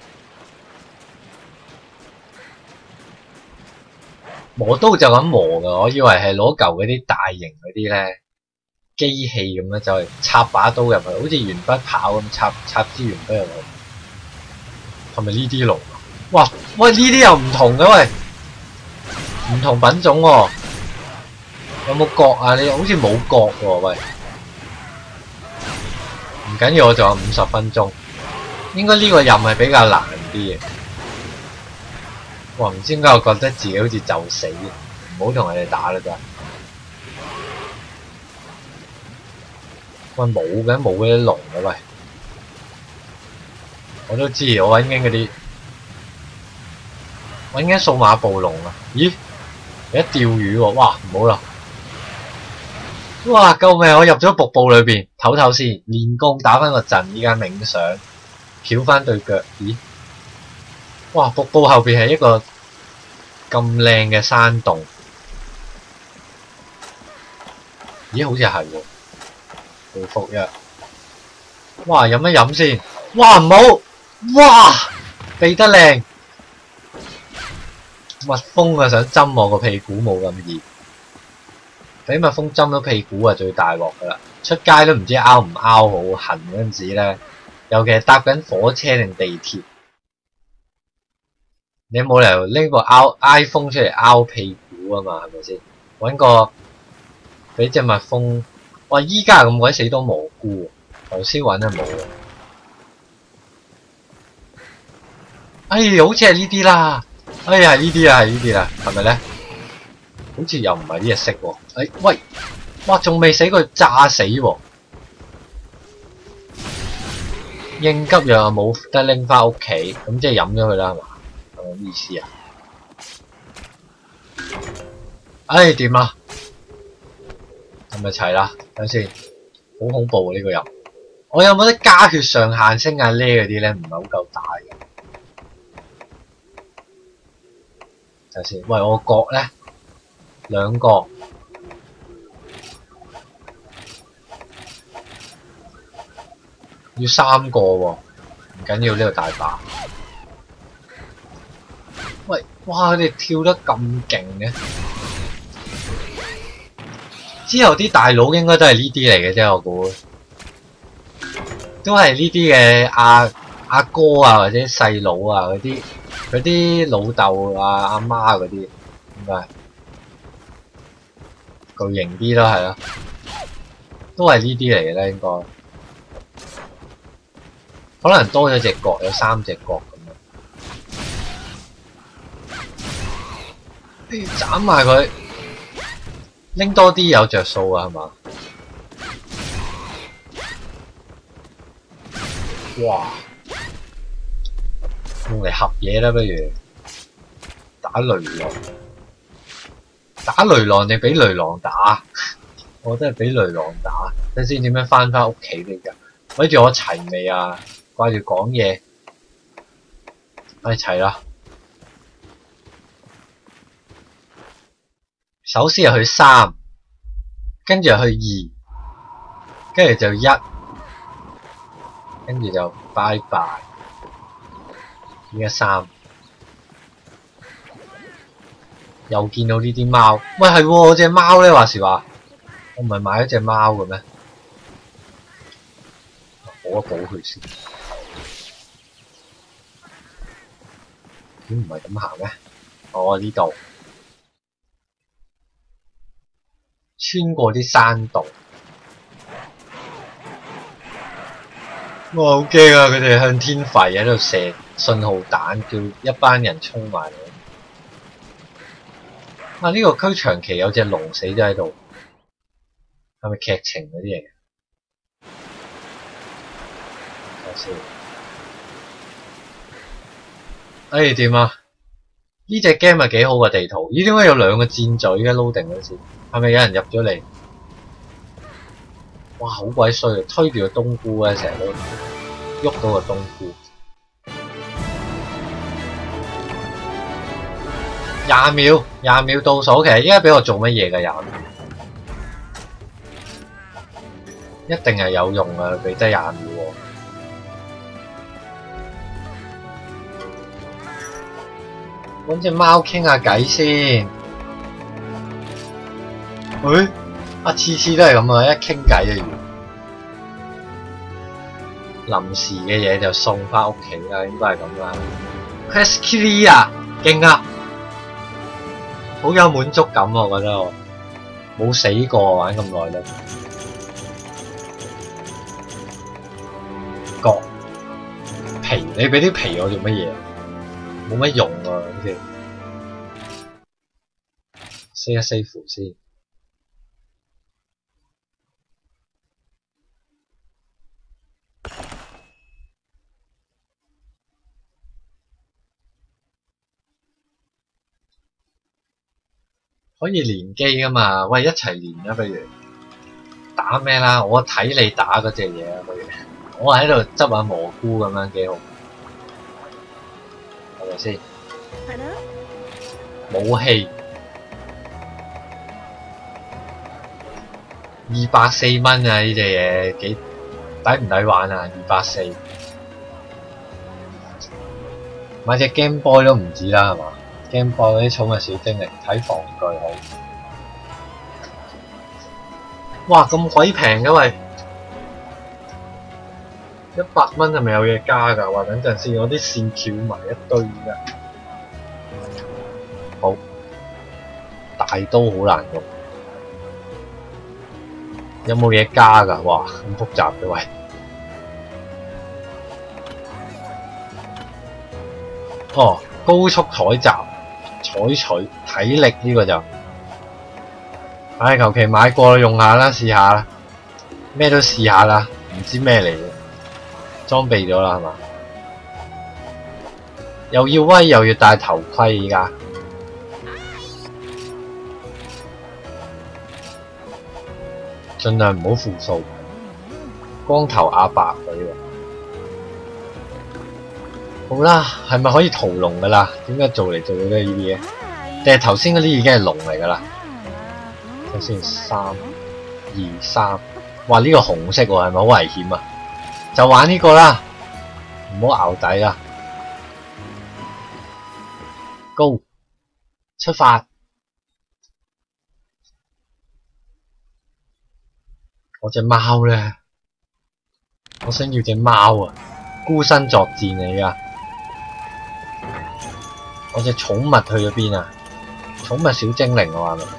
磨刀就咁磨噶，我以為係攞嚿嗰啲大型嗰啲咧機器咁樣就係插把刀入去，好似鉛筆刨咁插支鉛筆入去。係咪呢啲龍啊？哇！喂呢啲又唔同嘅喂，唔同品種喎。有冇角啊？你好似冇角喎喂。唔緊要，我仲有50分鐘。應該呢個任係比較難啲嘅。哇！唔知點解我覺得自己好似就死，唔好同佢哋打啦咋。喂冇嘅，冇嗰啲龍嘅喂，我都知，我揾緊嗰啲，揾緊數碼暴龍啊！咦？有一釣魚喎，哇！唔好啦，哇！救命！我入咗瀑布裏邊，唞唞先，練功打翻個陣，依家冥想，翹翻對腳，咦？ 哇！瀑布後邊係一個咁靚嘅山洞，咦？好似係喎，回復藥。哇！飲一飲先。哇！唔好，哇！避得靚。蜜蜂啊，想針我個屁股冇咁易，俾蜜蜂針咗屁股啊，最大鑊噶啦！出街都唔知拗唔拗好，痕嗰陣時咧，尤其係搭緊火車定地鐵，你冇理由拎部 iPhone 出嚟拗屁股啊嘛，係咪先？搵個俾隻蜜蜂，哇！依家咁鬼死多蘑菇，頭先搵啊冇啊！哎，好似係呢啲啦。哎呀，呢啲啊，係呢啲啦，係咪咧？好似又唔係呢隻色喎。哎，喂，哇，仲未死佢炸死喎！應急藥又冇得拎翻屋企，咁即係飲咗佢啦，係嘛？係咪咁意思啊？哎，掂啊？係咪齊啦？等先，好恐怖啊！呢個人，我有冇得加血上限升下呢嗰啲咧？唔係好夠大嘅。睇先，喂，我角咧兩個，要3個喎，唔緊要，呢度大把。喂，哇！佢哋跳得咁勁嘅，之後啲大佬應該都係呢啲嚟嘅啫，我估都係呢啲嘅阿哥啊，或者細佬啊嗰啲老豆啊阿媽嗰啲，應該巨型啲咯，係咯，都係呢啲嚟嘅咧，應該可能多咗隻角，有3隻角咁樣，斬埋佢，拎多啲有着數啊，係嘛？哇！用嚟合嘢啦，不如打雷狼，打雷狼定俾雷狼打？我都係俾雷狼打。等先點樣翻屋企呢？㗎？睇住我齊未啊？掛住講嘢，齊啦。首先係去3，跟住係去2，跟住就1，跟住就拜拜。而家3，又見到呢啲貓。喂，係喎，隻貓咧話時話，我唔係買咗隻貓嘅咩？補一補佢先。點唔係咁行咩？哦，呢度穿過啲山洞。哇！好驚啊！佢哋向天吠喺度射信號彈，叫一班人衝埋嚟。啊！呢個區長期有隻龍死咗喺度，係咪劇情嗰啲嚟嘅？睇下先。哎，掂啊？呢隻 game 係幾好嘅地圖。咦？點解有2個箭嘴嘅 loading 嗰時？係咪有人入咗嚟？哇！好鬼衰啊！推住個冬菇咧，成日都喐到個冬菇。20秒倒數，其實依家俾我做乜嘢㗎？20秒，一定係有用啊！俾得20秒喎。揾隻貓傾下偈先。喂？次次都係咁啊！一傾偈就完，臨時嘅嘢就送翻屋企啦，應該係咁啦。Quest clear，勁啊！好有滿足感啊！我覺得我冇死過玩咁耐啦。角皮，你俾啲皮我做乜嘢？冇乜用啊！好似 save 先。可以連機㗎嘛？喂，一齊連啊！不如打咩啦？我睇你打嗰隻嘢啊！不如我喺度執下蘑菇咁樣幾好，係咪咪先？武器240蚊啊！呢隻嘢幾抵唔抵玩啊？240買隻 Game Boy 都唔止啦，係嘛？Game Boy 嗰啲寵物小精靈睇防具好。哇！咁鬼平嘅喂，100蚊係咪有嘢加㗎？話等陣先，我啲線翹埋一堆㗎。好，大刀好難用。有冇嘢加㗎？哇！咁複雜嘅喂。哦，高速採集，採取體力呢個就，唉，求其買過用下啦，試下啦，咩都試下啦，唔知咩嚟嘅，裝備咗啦係嘛？又要威又要戴頭盔而家，盡量唔好負數，光頭阿伯佢喎。好啦，係咪可以屠龍噶啦？點解做嚟做去都係呢啲嘢？定係頭先嗰啲已經係龍嚟噶啦？睇先，3、2、3，哇！呢個紅色喎，係咪好危險啊？就玩呢個啦，唔好淆底啦。Go， 出發！我隻貓咧，我想要隻貓啊！孤身作戰嚟噶。我隻寵物去咗邊啊？寵物小精靈我話咪？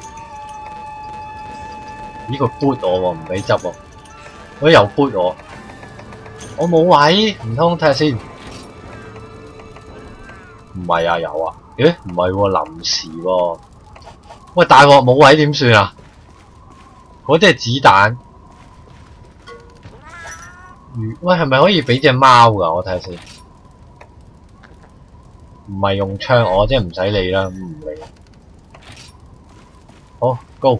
呢個 boot 我喎，唔俾執喎。佢又 boot我冇位，唔通睇下先？唔係啊，有啊？咦？唔係喎，臨時喎。喂，大鑊冇位點算啊？嗰啲係子彈。喂，係咪可以俾隻貓㗎？我睇下先。唔係用槍，我即係唔使理啦，唔理。好 ，Go！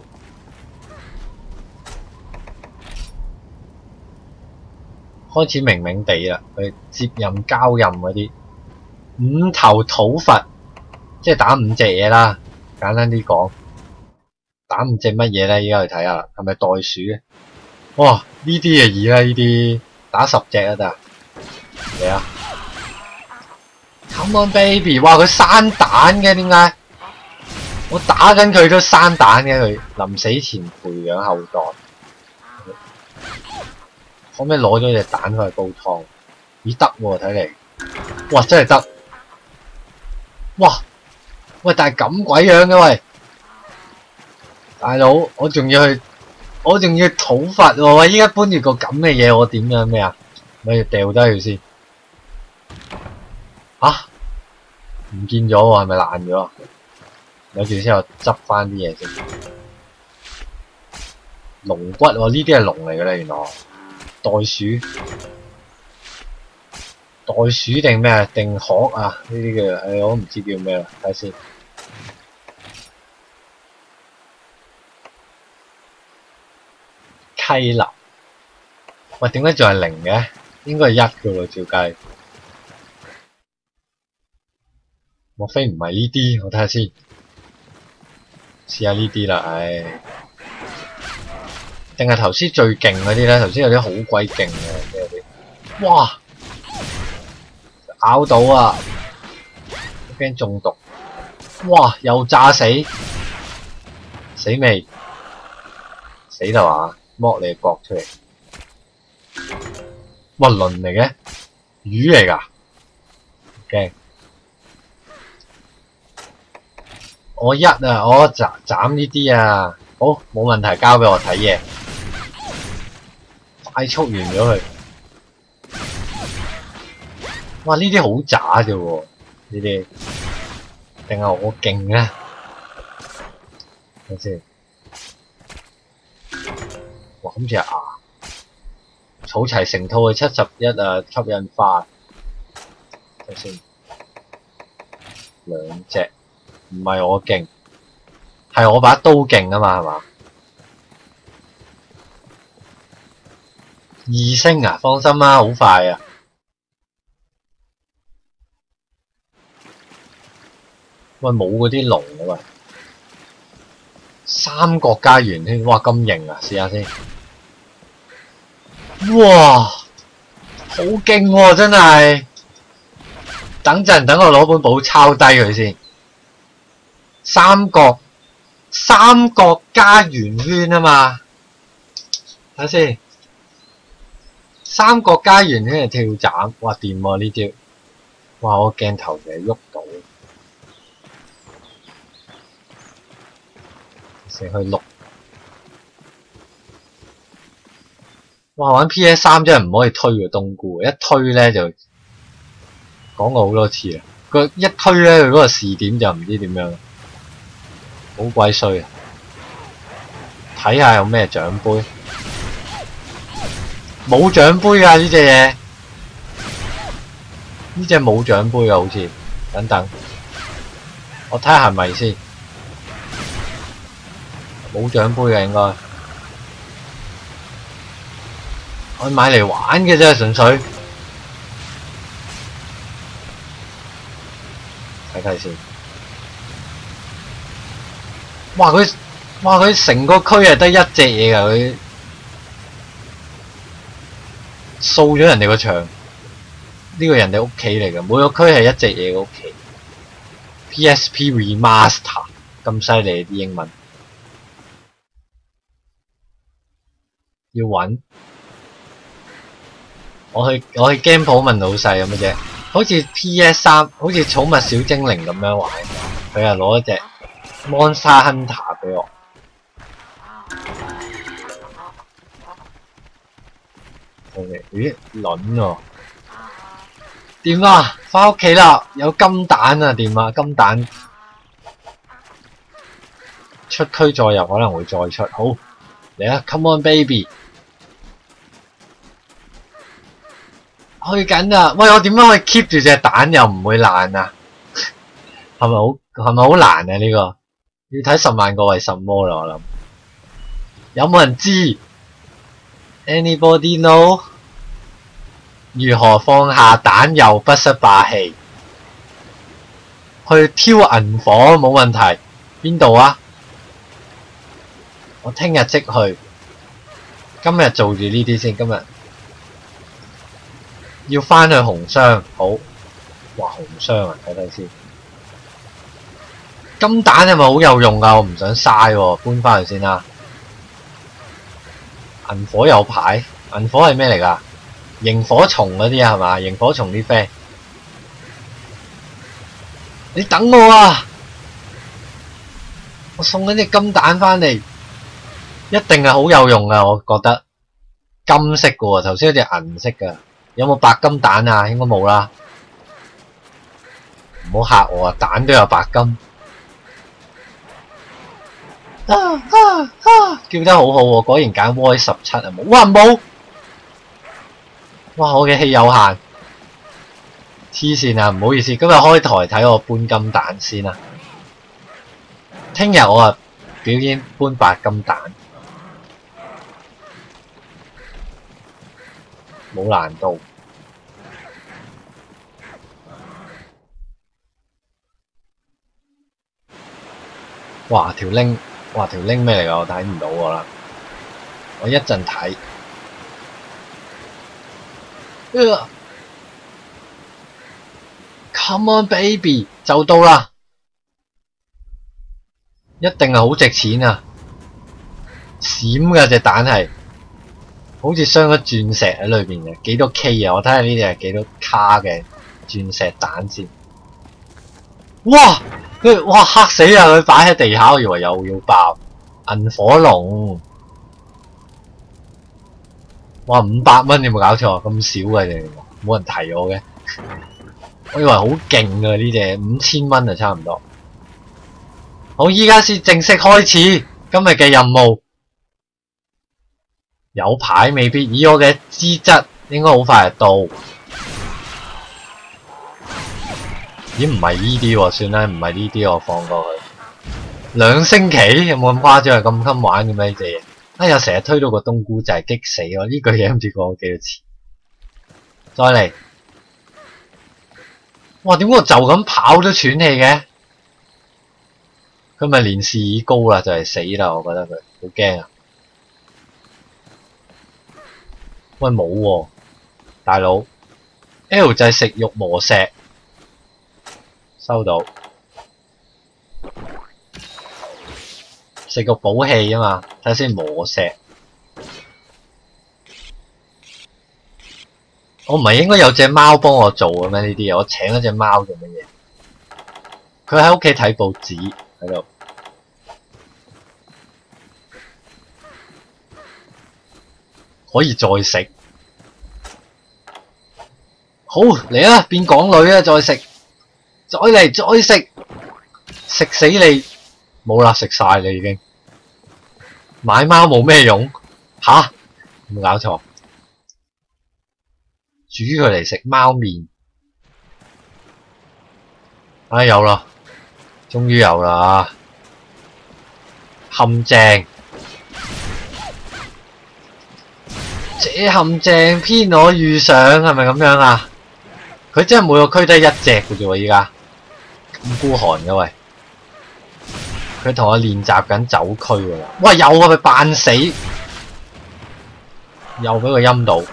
開始明明地啦，佢接任交任嗰啲5頭土佛，即係打5隻嘢啦。簡單啲講，打5隻乜嘢咧？依家去睇下啦，係咪袋鼠咧？哇！呢啲嘢易啦，呢啲打10隻啊得嚟啊！ Come on baby！ 哇，佢生蛋嘅點解？我打緊佢都生蛋嘅，佢臨死前培養後代。可唔可以攞咗隻蛋翻去煲湯？咦得喎，睇嚟。哇，真係得！哇！喂，但係咁鬼樣嘅喂，大佬，我仲要討伐喎！喂，依家搬住個咁嘅嘢，我點樣咩啊？咪掉低佢先。啊！唔見咗喎，係咪爛咗？有住先，我執翻啲嘢先。龍骨喎，呢啲係龍嚟嘅咧，原來。袋鼠定咩啊？定殼啊？呢啲嘅，我唔知叫咩啦，睇下先。溪流。喂，點解仲係0嘅？應該係1嘅喎，照計。莫非唔係呢啲？我睇下先，試下呢啲啦，唉。定係頭先最勁嗰啲咧？頭先有啲好鬼勁嘅，咩啲？哇！咬到啊！驚中毒。哇！又炸死，死未？死啦嘛！剝你個角出嚟。哇！輪嚟嘅，魚嚟㗎，驚！我斬呢啲啊！好，冇問題，交俾我睇嘢。快速完咗佢。哇！呢啲好渣啫喎，呢啲定係我勁咧？睇先。哇！好似係牙。儲齊成套嘅71啊，吸引花。睇先。2隻，唔係我勁。係我把刀勁啊嘛，係嘛？2星啊，放心啦，好快啊！ 喂，冇嗰啲龍啊喂，三角加圓圈，哇咁型啊！試下先，哇，好勁喎真係！等陣等我攞本簿抄低佢先。三角加圓圈啊嘛，睇下先。三角加圓圈係跳斬，哇掂喎呢招！哇我鏡頭其實喐到，成去碌。哇玩 PS3 真係唔可以推個冬菇，一推咧就講過好多次啦。佢一推咧，佢嗰個視點就唔知點樣，好鬼衰啊！睇下有咩獎杯，冇獎杯啊呢隻嘢，呢隻冇獎杯啊好似。等等，我睇下係咪先，冇獎杯嘅應該。我買嚟玩嘅啫，純粹睇睇先。哇佢成個區係得一隻嘢㗎，佢掃咗人哋個場。呢個人哋屋企嚟㗎，每個區係一隻嘢嘅屋企。PSP Remaster 咁犀利啲英文，要揾。我去 game 鋪問老細咁嘅啫，好似 PS3，好似寵物小精靈咁樣玩。佢又攞一隻 Monster Hunter 俾我。咦，輪喎？掂啊！返屋企啦，有金蛋啊！掂啊，金蛋出區再入可能會再出。好嚟啊 ！Come on baby！去緊啊！喂，我點樣可以 keep 住隻蛋又唔會爛啊？係咪好難啊？呢個要睇10萬個為什麼啦！我諗有冇人知 ？Anybody know？ 如何放下蛋又不失霸氣？去挑銀火冇問題。邊度啊？我聽日即去。今日做住呢啲先，今日。要返去紅箱，好，哇紅箱啊，睇睇先。金蛋係咪好有用㗎？我唔想嘥喎，搬返去先啦。銀火有牌，銀火係咩嚟㗎？螢火蟲嗰啲係嘛？螢火蟲啲啡，你等我啊！我送緊隻金蛋返嚟，一定係好有用㗎，我覺得。金色㗎喎，頭先嗰隻銀色㗎。有冇白金蛋啊？應該冇啦。唔好嚇我啊！蛋都有白金。叫得好好喎，果然揀 Y17啊！冇，哇冇！哇我嘅氣有限，黐線啊！唔好意思，今日開台睇我搬金蛋先啦。聽日我啊表演搬白金蛋，冇難度。哇條 link 咩嚟㗎？我睇唔到㗎啦。我一陣睇。Come on baby， 就到啦，一定係好值錢啊！閃㗎隻蛋係，好似鑲咗鑽石喺裏邊嘅，幾多 K 啊？我睇下呢隻係幾多卡嘅鑽石蛋先。哇！哇嚇死啊！佢擺喺地下，我以為又要爆銀火龍。哇！500蚊有冇搞錯啊？咁少嘅你，冇人提我嘅。我以為好勁啊呢隻，5000蚊啊差唔多。好，依家先正式開始今日嘅任務。有牌未必，以我嘅資質應該好快就到。咦？唔係呢啲喎，算啦，唔係呢啲我放過去。2星期有冇咁誇張？係咁襟玩嘅咩呢隻嘢？哎呀，成日推到個冬菇仔，激死我！呢句嘢唔知講咗幾多次。再嚟。哇！點解我就咁跑都喘氣嘅？ 佢咪年事已高啦，就係死啦！我覺得佢好驚啊！喂，冇喎，大佬 L 就係食肉磨石，收到食個寶器啊嘛，睇下先磨石。我唔係應該有隻貓幫我做嘅咩？呢啲嘢我請咗隻貓做乜嘢？佢喺屋企睇報紙喺度。可以再食，好嚟啊！變港女啊！再食，再嚟，再食，食死你！冇啦，食晒啦已經。買貓冇咩用，吓？有冇搞錯？煮佢嚟食貓麵，啊有啦，終於有啦，陷阱。這陷阱偏我遇上，係咪咁樣啊？佢真係每個區得一隻嘅啫喎，依家咁孤寒嘅喂。佢同我練習緊走區喎。喂，又係咪扮死？又俾個陰到，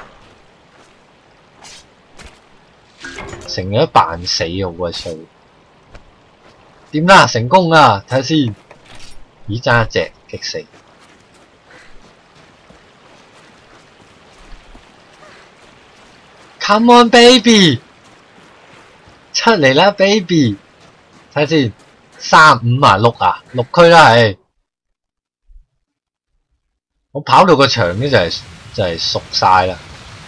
成日都扮死啊！好鬼衰。點啦？成功啊！睇下先。咦，爭一隻激死！Come on baby， 出嚟啦 baby， 睇下先，3、5啊，6啊，6區啦係。我跑到個場呢就係熟晒啦。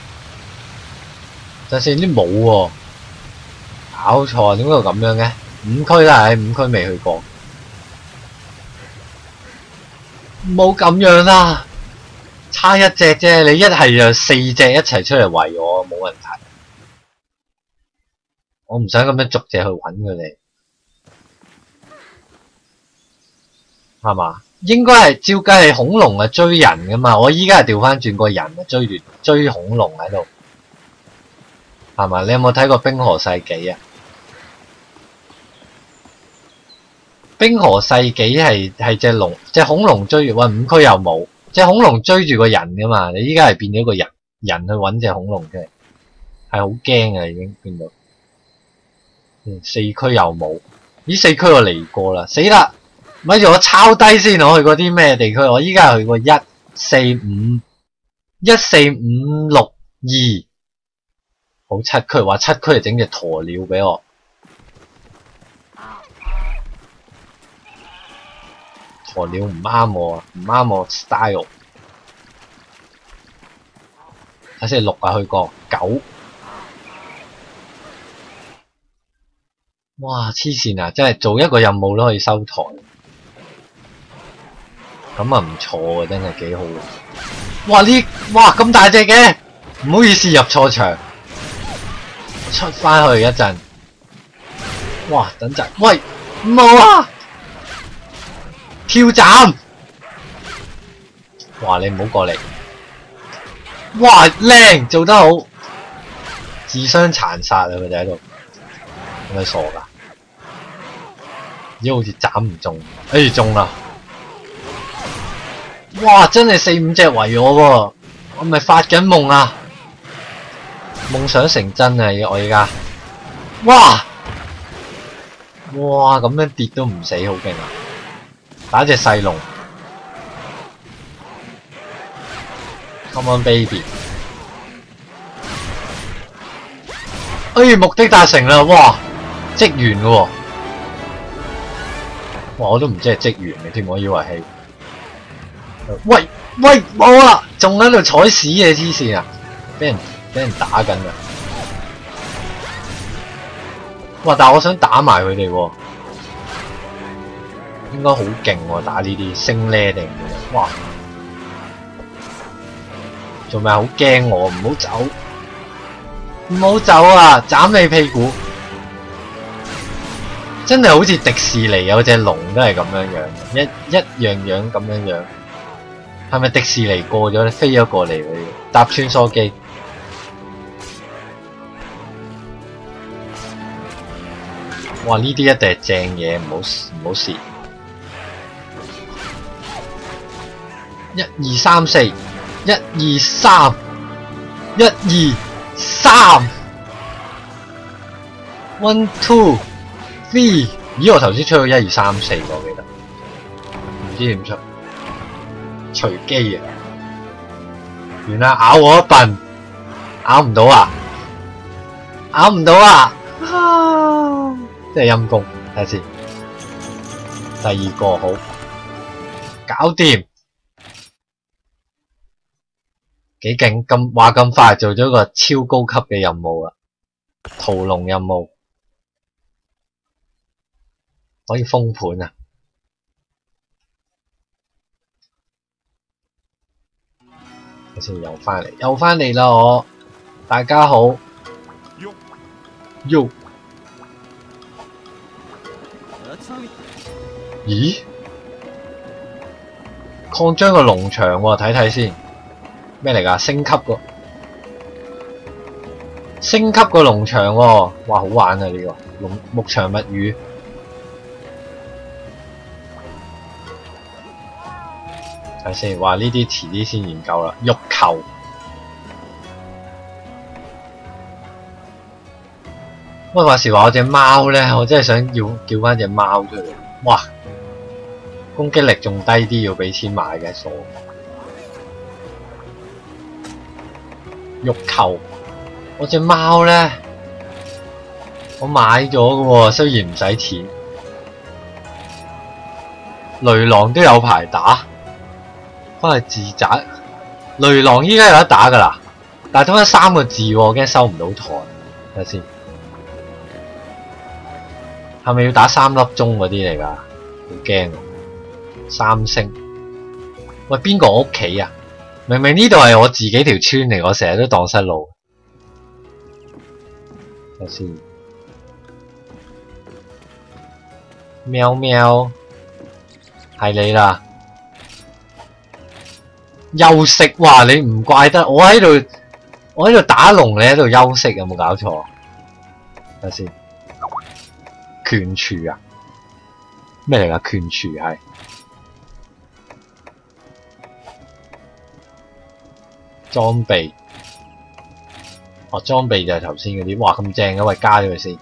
睇下先啲冇喎，搞錯點解會咁樣嘅？5區啦係，5區未去過。冇咁樣啦。差一隻啫，你一係就4隻一齊出嚟圍我，冇問題。我唔想咁樣逐隻去揾佢哋，係嘛？應該係照計係恐龍啊追人噶嘛，我依家係調翻轉個人啊追恐龍喺度，係嘛？你有冇睇過《冰河世紀》啊？《冰河世紀》係隻恐龍追住，喂5區又冇。隻恐龍追住個人噶嘛？你依家係變咗個人去揾隻恐龍嘅，係好驚啊！已經變到4區又冇，呢4區我嚟過啦，死啦！咪住我抄低先，我去過啲咩地區？我依家去過1、4、5、145、6、2，好7區，話7區就整隻鴕鳥俾我。鴕鳥唔啱我啊，唔啱我 style。睇先6啊，去過9。哇！黐線啊，真係做一個任務都可以收台，咁啊唔錯啊，真係幾好。哇咁大隻嘅，唔好意思入錯場，出翻去一陣。哇！等陣，喂，冇啊！跳斬！哇！你唔好過嚟！哇！靚，做得好，自相殘殺啊！佢哋喺度，係咪傻㗎？咦？好似斬唔中，中啦！哇！真係4、5隻圍我喎，我咪發緊夢啊！夢想成真啊！我而家，哇！咁樣跌都唔死，好勁啊！打隻細龍 ，Come on baby！ 目的達成啦！哇，職員嘅喎，哇我都唔知係職員嚟添，我以為係，喂冇啊，仲喺度踩屎嘅黐線啊！俾人打緊啊！哇！但係我想打埋佢哋喎。應該好勁喎，打呢啲升呢定哇！做咩好驚我？唔好走，唔好走啊！斬你屁股！真係好似迪士尼有隻龍都係咁樣樣，一樣樣咁樣樣。係咪迪士尼過咗咧？飛咗過嚟佢搭穿梭機。哇！呢啲一定係正嘢，唔好蝕。 1、2、3、4，1、2、3，1、2、3 ，1、2、3。咦，我頭先出咗1、2、3、4個，我記得，唔知點出，隨機啊！原來咬我一笨，咬唔到啊！咬唔到啊！真係陰公，睇下先。第二個好，搞掂，幾勁！話咁快做咗個超高級嘅任務啦，屠龍任務可以封盤啊！睇先，又翻嚟啦！我大家好，喐。咦？擴張個農場喎，睇睇先，咩嚟㗎？升級個農場喎，哇，好玩啊！呢個牧場物語，睇先，哇！呢啲遲啲先研究啦。肉球，喂，話時話我隻貓咧，我真係想叫翻隻貓出嚟，哇！攻擊力仲低啲，要俾錢買嘅數。肉球，我隻貓咧，我買咗嘅喎，雖然唔使錢。雷狼都有排打，翻去自宅。雷狼依家有得打噶啦，但係得翻3個字喎，驚收唔到台。睇下先，係咪要打3粒鐘嗰啲嚟㗎？好驚喎！3星，喂，邊個我屋企啊？明明呢度係我自己條村嚟，我成日都蕩失路。睇先，喵喵，係你啦！休息，哇！你唔怪得我喺度打龍，你喺度休息，有冇搞錯？睇先，拳廚啊？咩嚟㗎？拳廚係。裝備，哦，裝備就係頭先嗰啲，哇咁正嘅，喂，加咗佢先，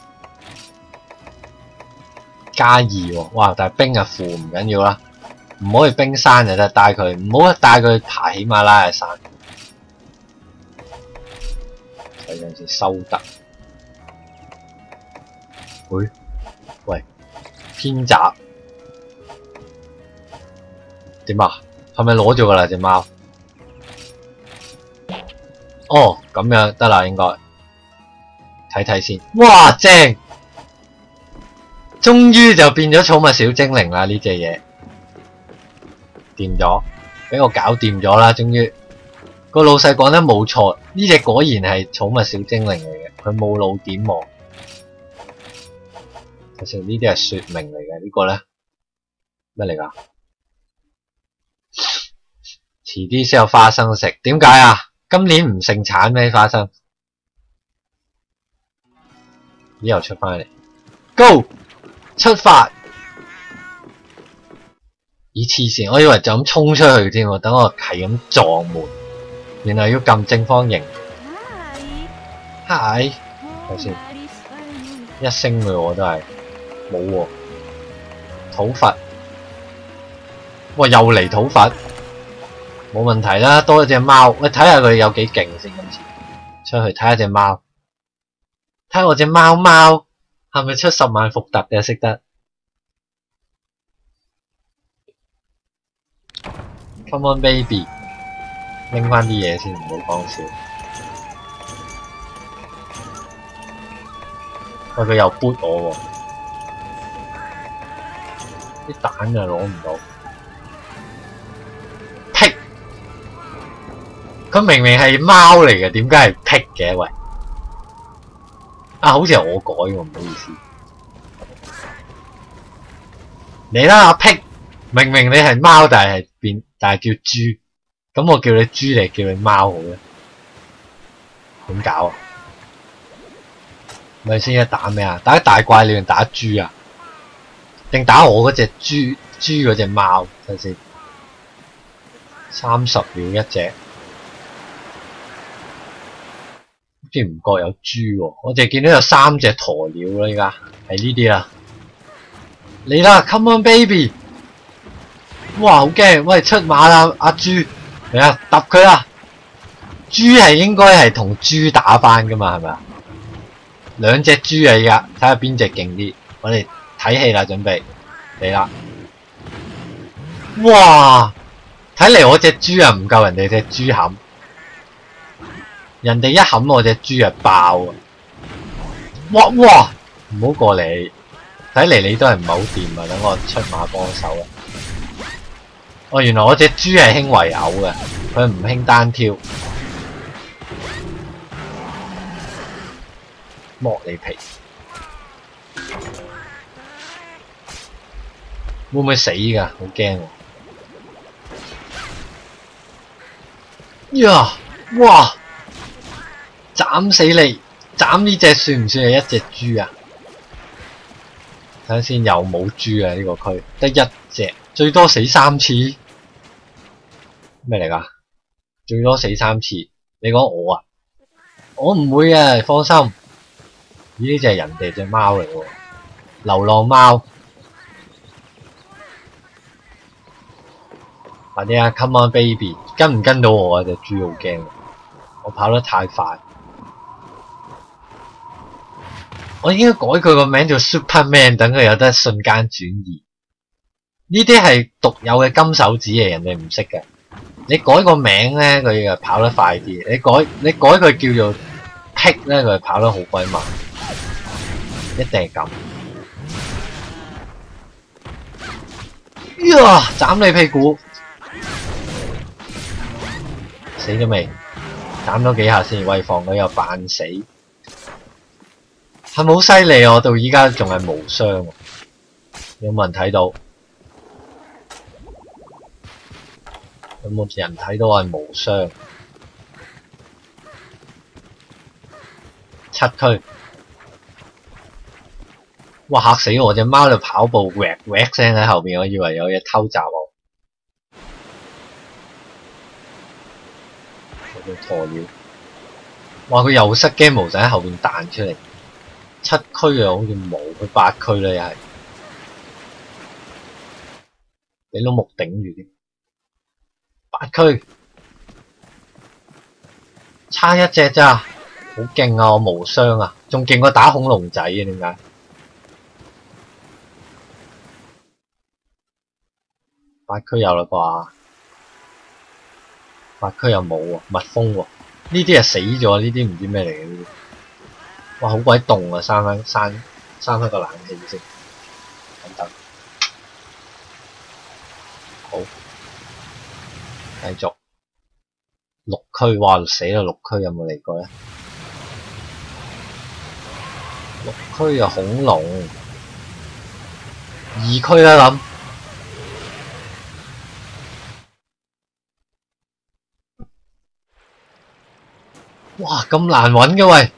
加2喎，哇！但係冰啊負唔緊要啦，唔可以冰山就得，帶佢唔好帶佢爬喜馬拉雅山。睇陣先收得，喂，偏閘點啊？係咪攞咗㗎啦隻貓？哦，咁樣得啦，應該睇睇先。哇，正！終於就變咗寵物小精靈啦！呢隻嘢掂咗，俾我搞掂咗啦！終於個老細講得冇錯，呢隻果然係寵物小精靈嚟嘅，佢冇露點喎。其實呢啲係說明嚟嘅，呢個咧咩嚟㗎？遲啲先有花生食，點解啊？今年唔盛產咩花生？呢又出翻嚟 ，Go 出發！咦，黐線，我以為就咁衝出去添喎，等我係咁撞門，原來要撳正方形。Hi，睇先，1星嘅我都係冇喎，討伐，哇又嚟討伐。冇問題啦，多一隻貓，喂，睇下佢有幾勁先。今次出去睇下隻貓，睇下我隻貓貓係咪出10萬伏特嘅？識得 ，Come on baby，拎翻啲嘢先，唔好講笑。喂，佢又 boot 我喎，啲蛋又攞唔到。佢明明係貓嚟嘅，點解係癖嘅？喂，啊，好似係我改喎，唔好意思。你啦，阿癖，明明你係貓，但係叫豬，咁我叫你豬定叫你貓好咧？點搞啊？咪先一打咩啊？打大怪你定打豬啊？定打我嗰隻豬嗰隻貓？睇先。 30秒一隻，好似唔覺有豬喎，我淨係見到有3隻鴕鳥啦，依家係呢啲啊，嚟啦 ，Come on baby！ 哇，好驚！喂，出馬啦，阿豬，嚟啊，揼佢啦！豬係應該係同豬打返噶嘛，係咪啊？2隻豬啊，而家睇下邊隻勁啲，我哋睇戲啦，準備嚟啦！哇！睇嚟我隻豬啊唔夠人哋隻豬冚，人哋一冚我隻豬啊爆啊！哇！唔好過嚟，睇嚟你都係唔係好掂啊！等我出馬幫手啊！哦，原來我隻豬係輕圍毆嘅，佢唔興單挑。剝你皮，會唔會死㗎？好驚喎！呀，哇！斬死你！斬呢隻算唔算係一隻豬啊？睇下先，又冇豬啊！呢個區得1隻，最多死3次。咩嚟㗎？最多死3次。你講我啊？我唔會啊，放心。咦？呢隻係人哋隻貓嚟喎，流浪貓。快啲啊 ！Come on baby， 跟唔跟到我啊？隻豬好驚，我跑得太快。我應該改佢個名做 Superman， 等佢有得瞬間轉移。呢啲係獨有嘅金手指嚟，人哋唔識嘅。你改個名咧，佢就跑得快啲。你改佢叫做 Pick 咧，佢跑得好鬼慢。一定係咁。呀！斬你屁股！死咗未？斬咗幾下先，喂放佢又扮死。係咪好犀利啊？我到依家仲係無傷喎。有冇人睇到？有冇人睇到我係無傷？7區。哇！嚇死我！隻貓就跑步，whack whack 聲喺後邊，我以為有嘢偷襲我。嗰隻鴕鳥，哇！佢又失驚無神喺後邊彈出嚟。7區啊，好似冇，佢8區啦，又係俾碌木頂住添。8區，差1隻咋，好勁啊！我無傷啊，仲勁過打恐龍仔啊！點解？8區有啦啩？8區又冇喎，蜜蜂喎，呢啲係死咗，呢啲唔知咩嚟嘅呢啲。哇，好鬼凍啊！閂翻個冷氣先，等。好，繼續。6區，哇死啦！6區有冇嚟過咧？6區有恐龍。2區啦諗。哇，咁難揾嘅喂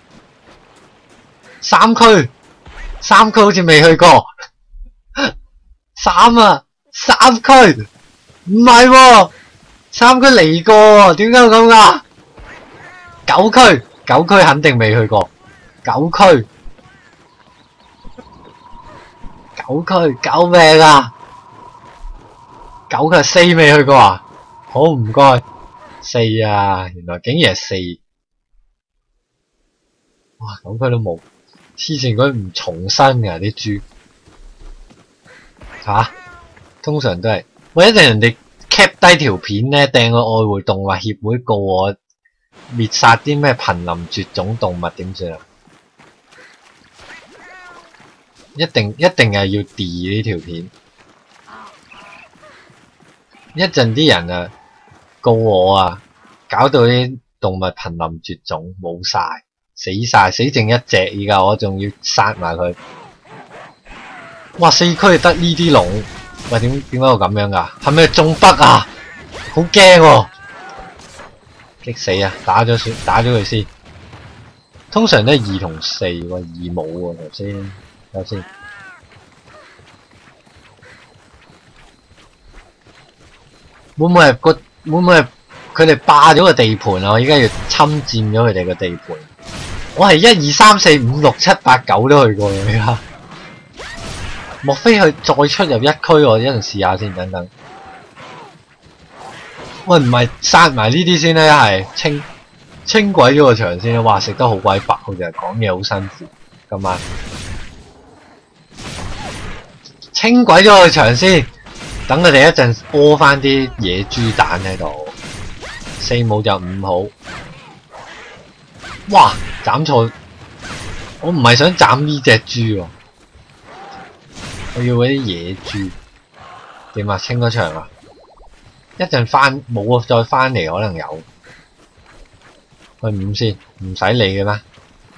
！3區好似未去過。3啊，3區唔係喎，3區嚟過喎，點解會咁㗎？9區肯定未去過。9區救命啊！9區4未去過啊？好唔該，4啊，原來竟然係4。哇！9區都冇，黐線佢唔重生㗎啲豬嚇，通常都係喂一陣人哋 cap 低條片咧，掟去愛護動物協會告我滅殺啲咩瀕臨絕種動物點算啊？一定係要 delete 呢條片，一陣啲人啊告我啊，搞到啲動物瀕臨絕種冇晒。死剩1隻，而家我仲要殺埋佢。哇！4區得呢啲龍，喂點解會咁樣㗎？係咪中北啊？好驚喎！激死啊！打咗佢先。通常都係2同4喎，2冇喎頭先。睇下先。會唔會係個會唔會係佢哋霸咗個地盤啊？我而家要侵佔咗佢哋個地盤。我係1、2、3、4、5、6、7、8、9都去過嘅，而家。莫非佢再出入一區？我一陣試下先，等等。喂，唔係殺埋呢啲先啦，一係清鬼咗個場先啦。哇，食得好鬼飽，好似係講嘢好辛苦。今晚清鬼咗個場先，等佢哋一陣屙翻啲野豬蛋喺度。4冇就5好。哇，斬錯！我唔係想斬呢隻豬喎，我要嗰啲野豬。點啊？清咗場啊？一陣翻冇啊，再翻嚟可能有。去5先，唔使理嘅咩？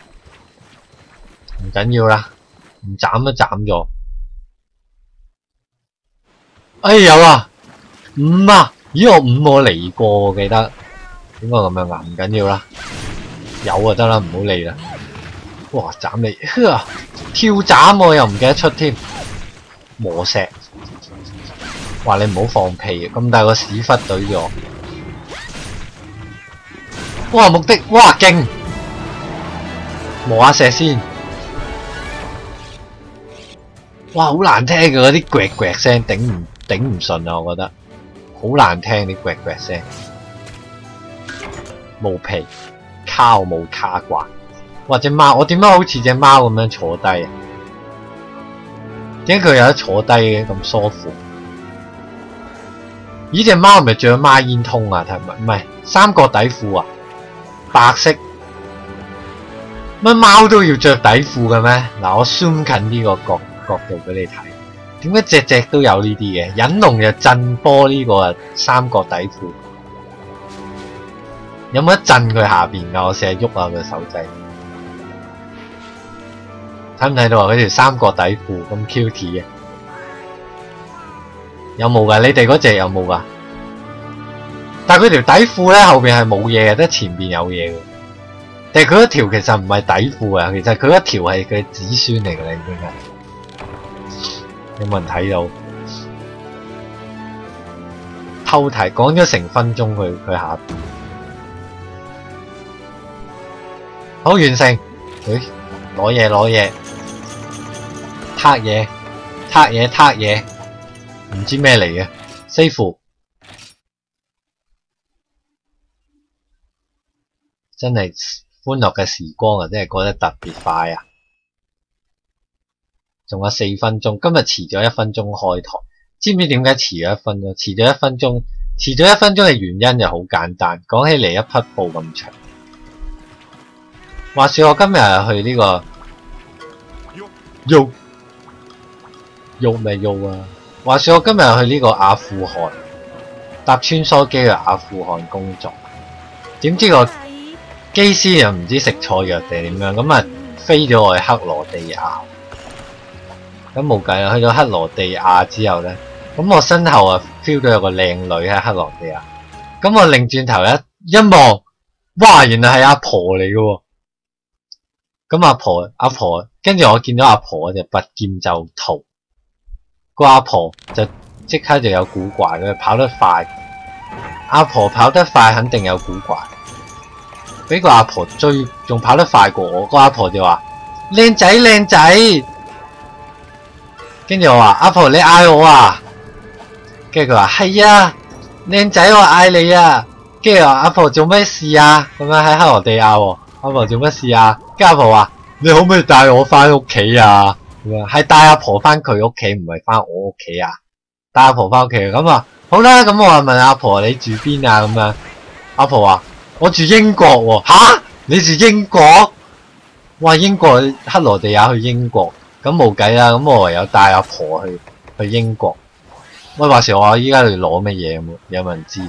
唔緊要啦，唔斬都斬咗。哎，有啊，5啊！咦，我5我嚟過，我記得。點解咁樣啊？唔緊要啦，有就得啦，唔好理啦。哇！斬你，跳斬我又唔記得出添。磨石。話你唔好放屁，咁大個屎忽對咗。哇！目的，哇勁！磨下石先。哇！好難聽嘅嗰啲呱呱聲，頂唔順啊！我覺得好難聽啲呱呱聲。冇皮，靠冇卡掛。哇！隻貓，我點解好似隻貓咁樣坐低啊？點解佢有得坐低嘅咁舒服？咦，隻貓係咪着咗孖煙通啊？睇唔係三角底褲啊？白色乜貓都要着底褲嘅咩？嗱，我 zoom 近呢個角度俾你睇，點解隻隻都有呢啲嘅？隱龍就震波呢個三角底褲，有冇得震佢下邊噶？我成日喐下佢手仔，睇唔睇到啊？佢條三角底褲咁 cute 嘅。有冇噶？你哋嗰隻有冇噶？但係佢條底褲咧後邊係冇嘢嘅，得前邊有嘢嘅。但係佢一條其實唔係底褲啊，其實佢一條係佢子孫嚟嘅啦，已經係。有冇人睇到？偷睇講咗成分鐘，佢下邊。好完成。誒，攞嘢，撻嘢。唔知咩嚟嘅 ，save 真係歡樂嘅時光啊！真係過得特別快啊！仲有4分鐘，今日遲咗1分鐘開台，知唔知點解遲咗1分鐘？遲咗1分鐘嘅原因就好簡單，講起嚟一匹布咁長。話說我今日去呢個喐咪喐啊！話說我今日去呢個阿富汗搭穿梭機去阿富汗工作，點知個機師又唔知食錯藥定點樣，咁啊飛咗我去克羅地亞。咁冇計啦，去到克羅地亞之後咧，咁我身後啊 feel 到有個靚女喺克羅地亞，咁我擰轉頭一望，哇！原來係阿婆嚟嘅喎。咁阿婆，跟住我見到阿婆就拔劍就逃。個阿婆就即刻就有古怪，佢跑得快。阿婆跑得快肯定有古怪，俾個阿婆追，仲跑得快過我。個阿婆就話：靚仔。跟住我話：阿婆你嗌我啊？跟住佢話：係啊，靚仔我嗌你啊。跟住話：阿婆做咩事啊？咁樣喺克羅地亞喎。阿婆做乜事啊？跟住阿婆話：你可唔可以帶我翻屋企啊？係帶阿婆翻佢屋企，唔係翻我屋企啊！帶阿婆翻屋企，咁啊好啦，咁我話問阿婆你住邊啊？咁樣，阿婆話我住英國喎。吓？你住英國？哇！英國克羅地亞去英國，咁冇計啦，咁我唯有帶阿婆去英國。喂，話時我依家嚟攞乜嘢？有冇人知？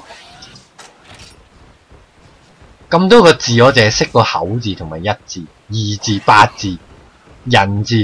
咁多個字，我淨係識個口字同埋一字、二字、八字、人字。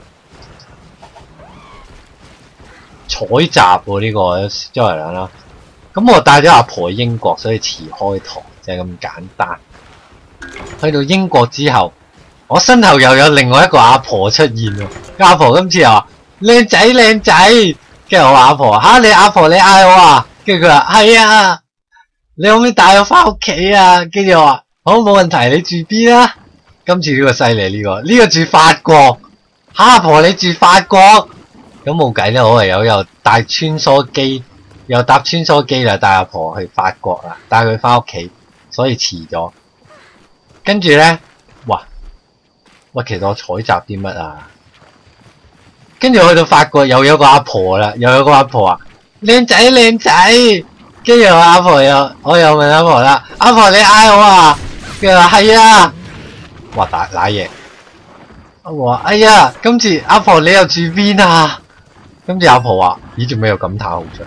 採集喎呢個周圍兩啦，咁我帶咗阿婆去英國，所以遲開台就係咁簡單。去到英國之後，我身後又有另外一個阿婆出現喎。阿婆今次又話靚仔，跟住我話阿婆吓，你阿婆你嗌我啊？跟住佢話係啊， 你可唔可以帶我翻屋企啊？跟住我話好，冇問題，你住邊啊？今次呢個犀利，呢個住法國。阿婆你住法國，咁冇計啦，我唯有又帶穿梭機，又搭穿梭機啦，帶阿婆去法國啦，帶佢翻屋企，所以遲咗。跟住咧，喂，其實我採集啲乜啊？跟住去到法國又有個阿婆啦，又有個阿婆啊，靚仔靚仔。跟住我又問阿婆啦，阿婆你嗌我啊？佢話係啊。哇，瀨嘢。我話哎呀，今次阿婆你又住邊啊？今次阿婆話咦，做咩有感嘆號出？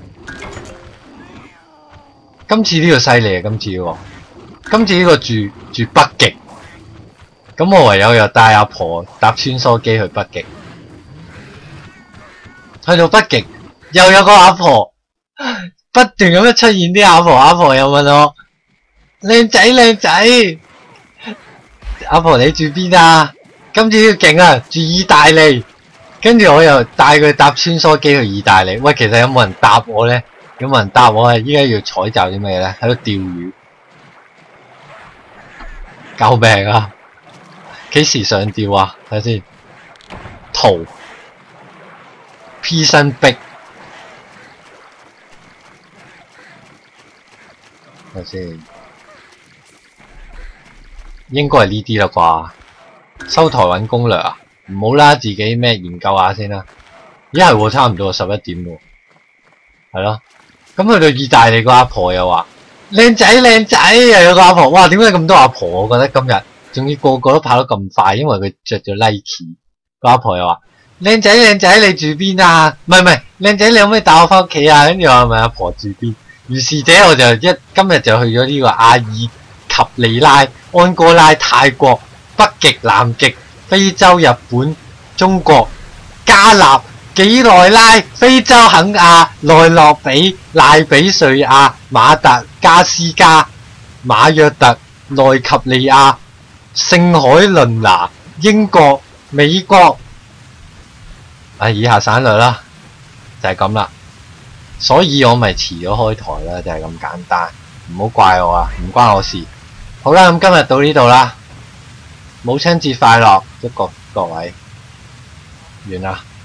今次呢個犀利啊！今次呢個住北極，咁我唯有又帶阿婆搭穿梭機去北極。去到北極又有個阿婆，不斷咁樣出現啲阿婆又問我靚仔，阿婆你住邊啊？今次呢個勁啊，住意大利。跟住我又帶佢搭穿梭機去意大利。喂，其實有冇人答我咧？有冇人答我啊？依家要採集啲咩咧？喺度釣魚，救命啊！幾時上釣啊？睇下先。圖 P 身壁，睇下先。應該係呢啲啦啩。收台揾攻略啊？唔好啦，自己咩研究下先啦。咦係喎，差唔多11點喎。係咯。咁去到意大利個阿婆又話靚仔，又有個阿婆。哇，點解咁多阿婆？我覺得今日仲要個個都跑得咁快，因為佢着咗 Nike。個阿婆又話靚仔，你住邊啊？唔係，靚仔你可唔可以帶我翻屋企啊？跟住我問阿婆住邊。於是者我就今日就去咗呢個阿爾及利拉、安哥拉、泰國、北極、南極、非洲、日本、中國、加納、幾內拉、非洲肯亞、內洛比、賴比瑞亞、馬達加斯加、馬約特、內及利亞、聖海倫拿、英國、美國。以下省略啦，就係咁啦。所以我咪遲咗開台啦，就係咁簡單。唔好怪我啊，唔關我事。好啦，咁今日到呢度啦。母親節快樂，祝各位完啦。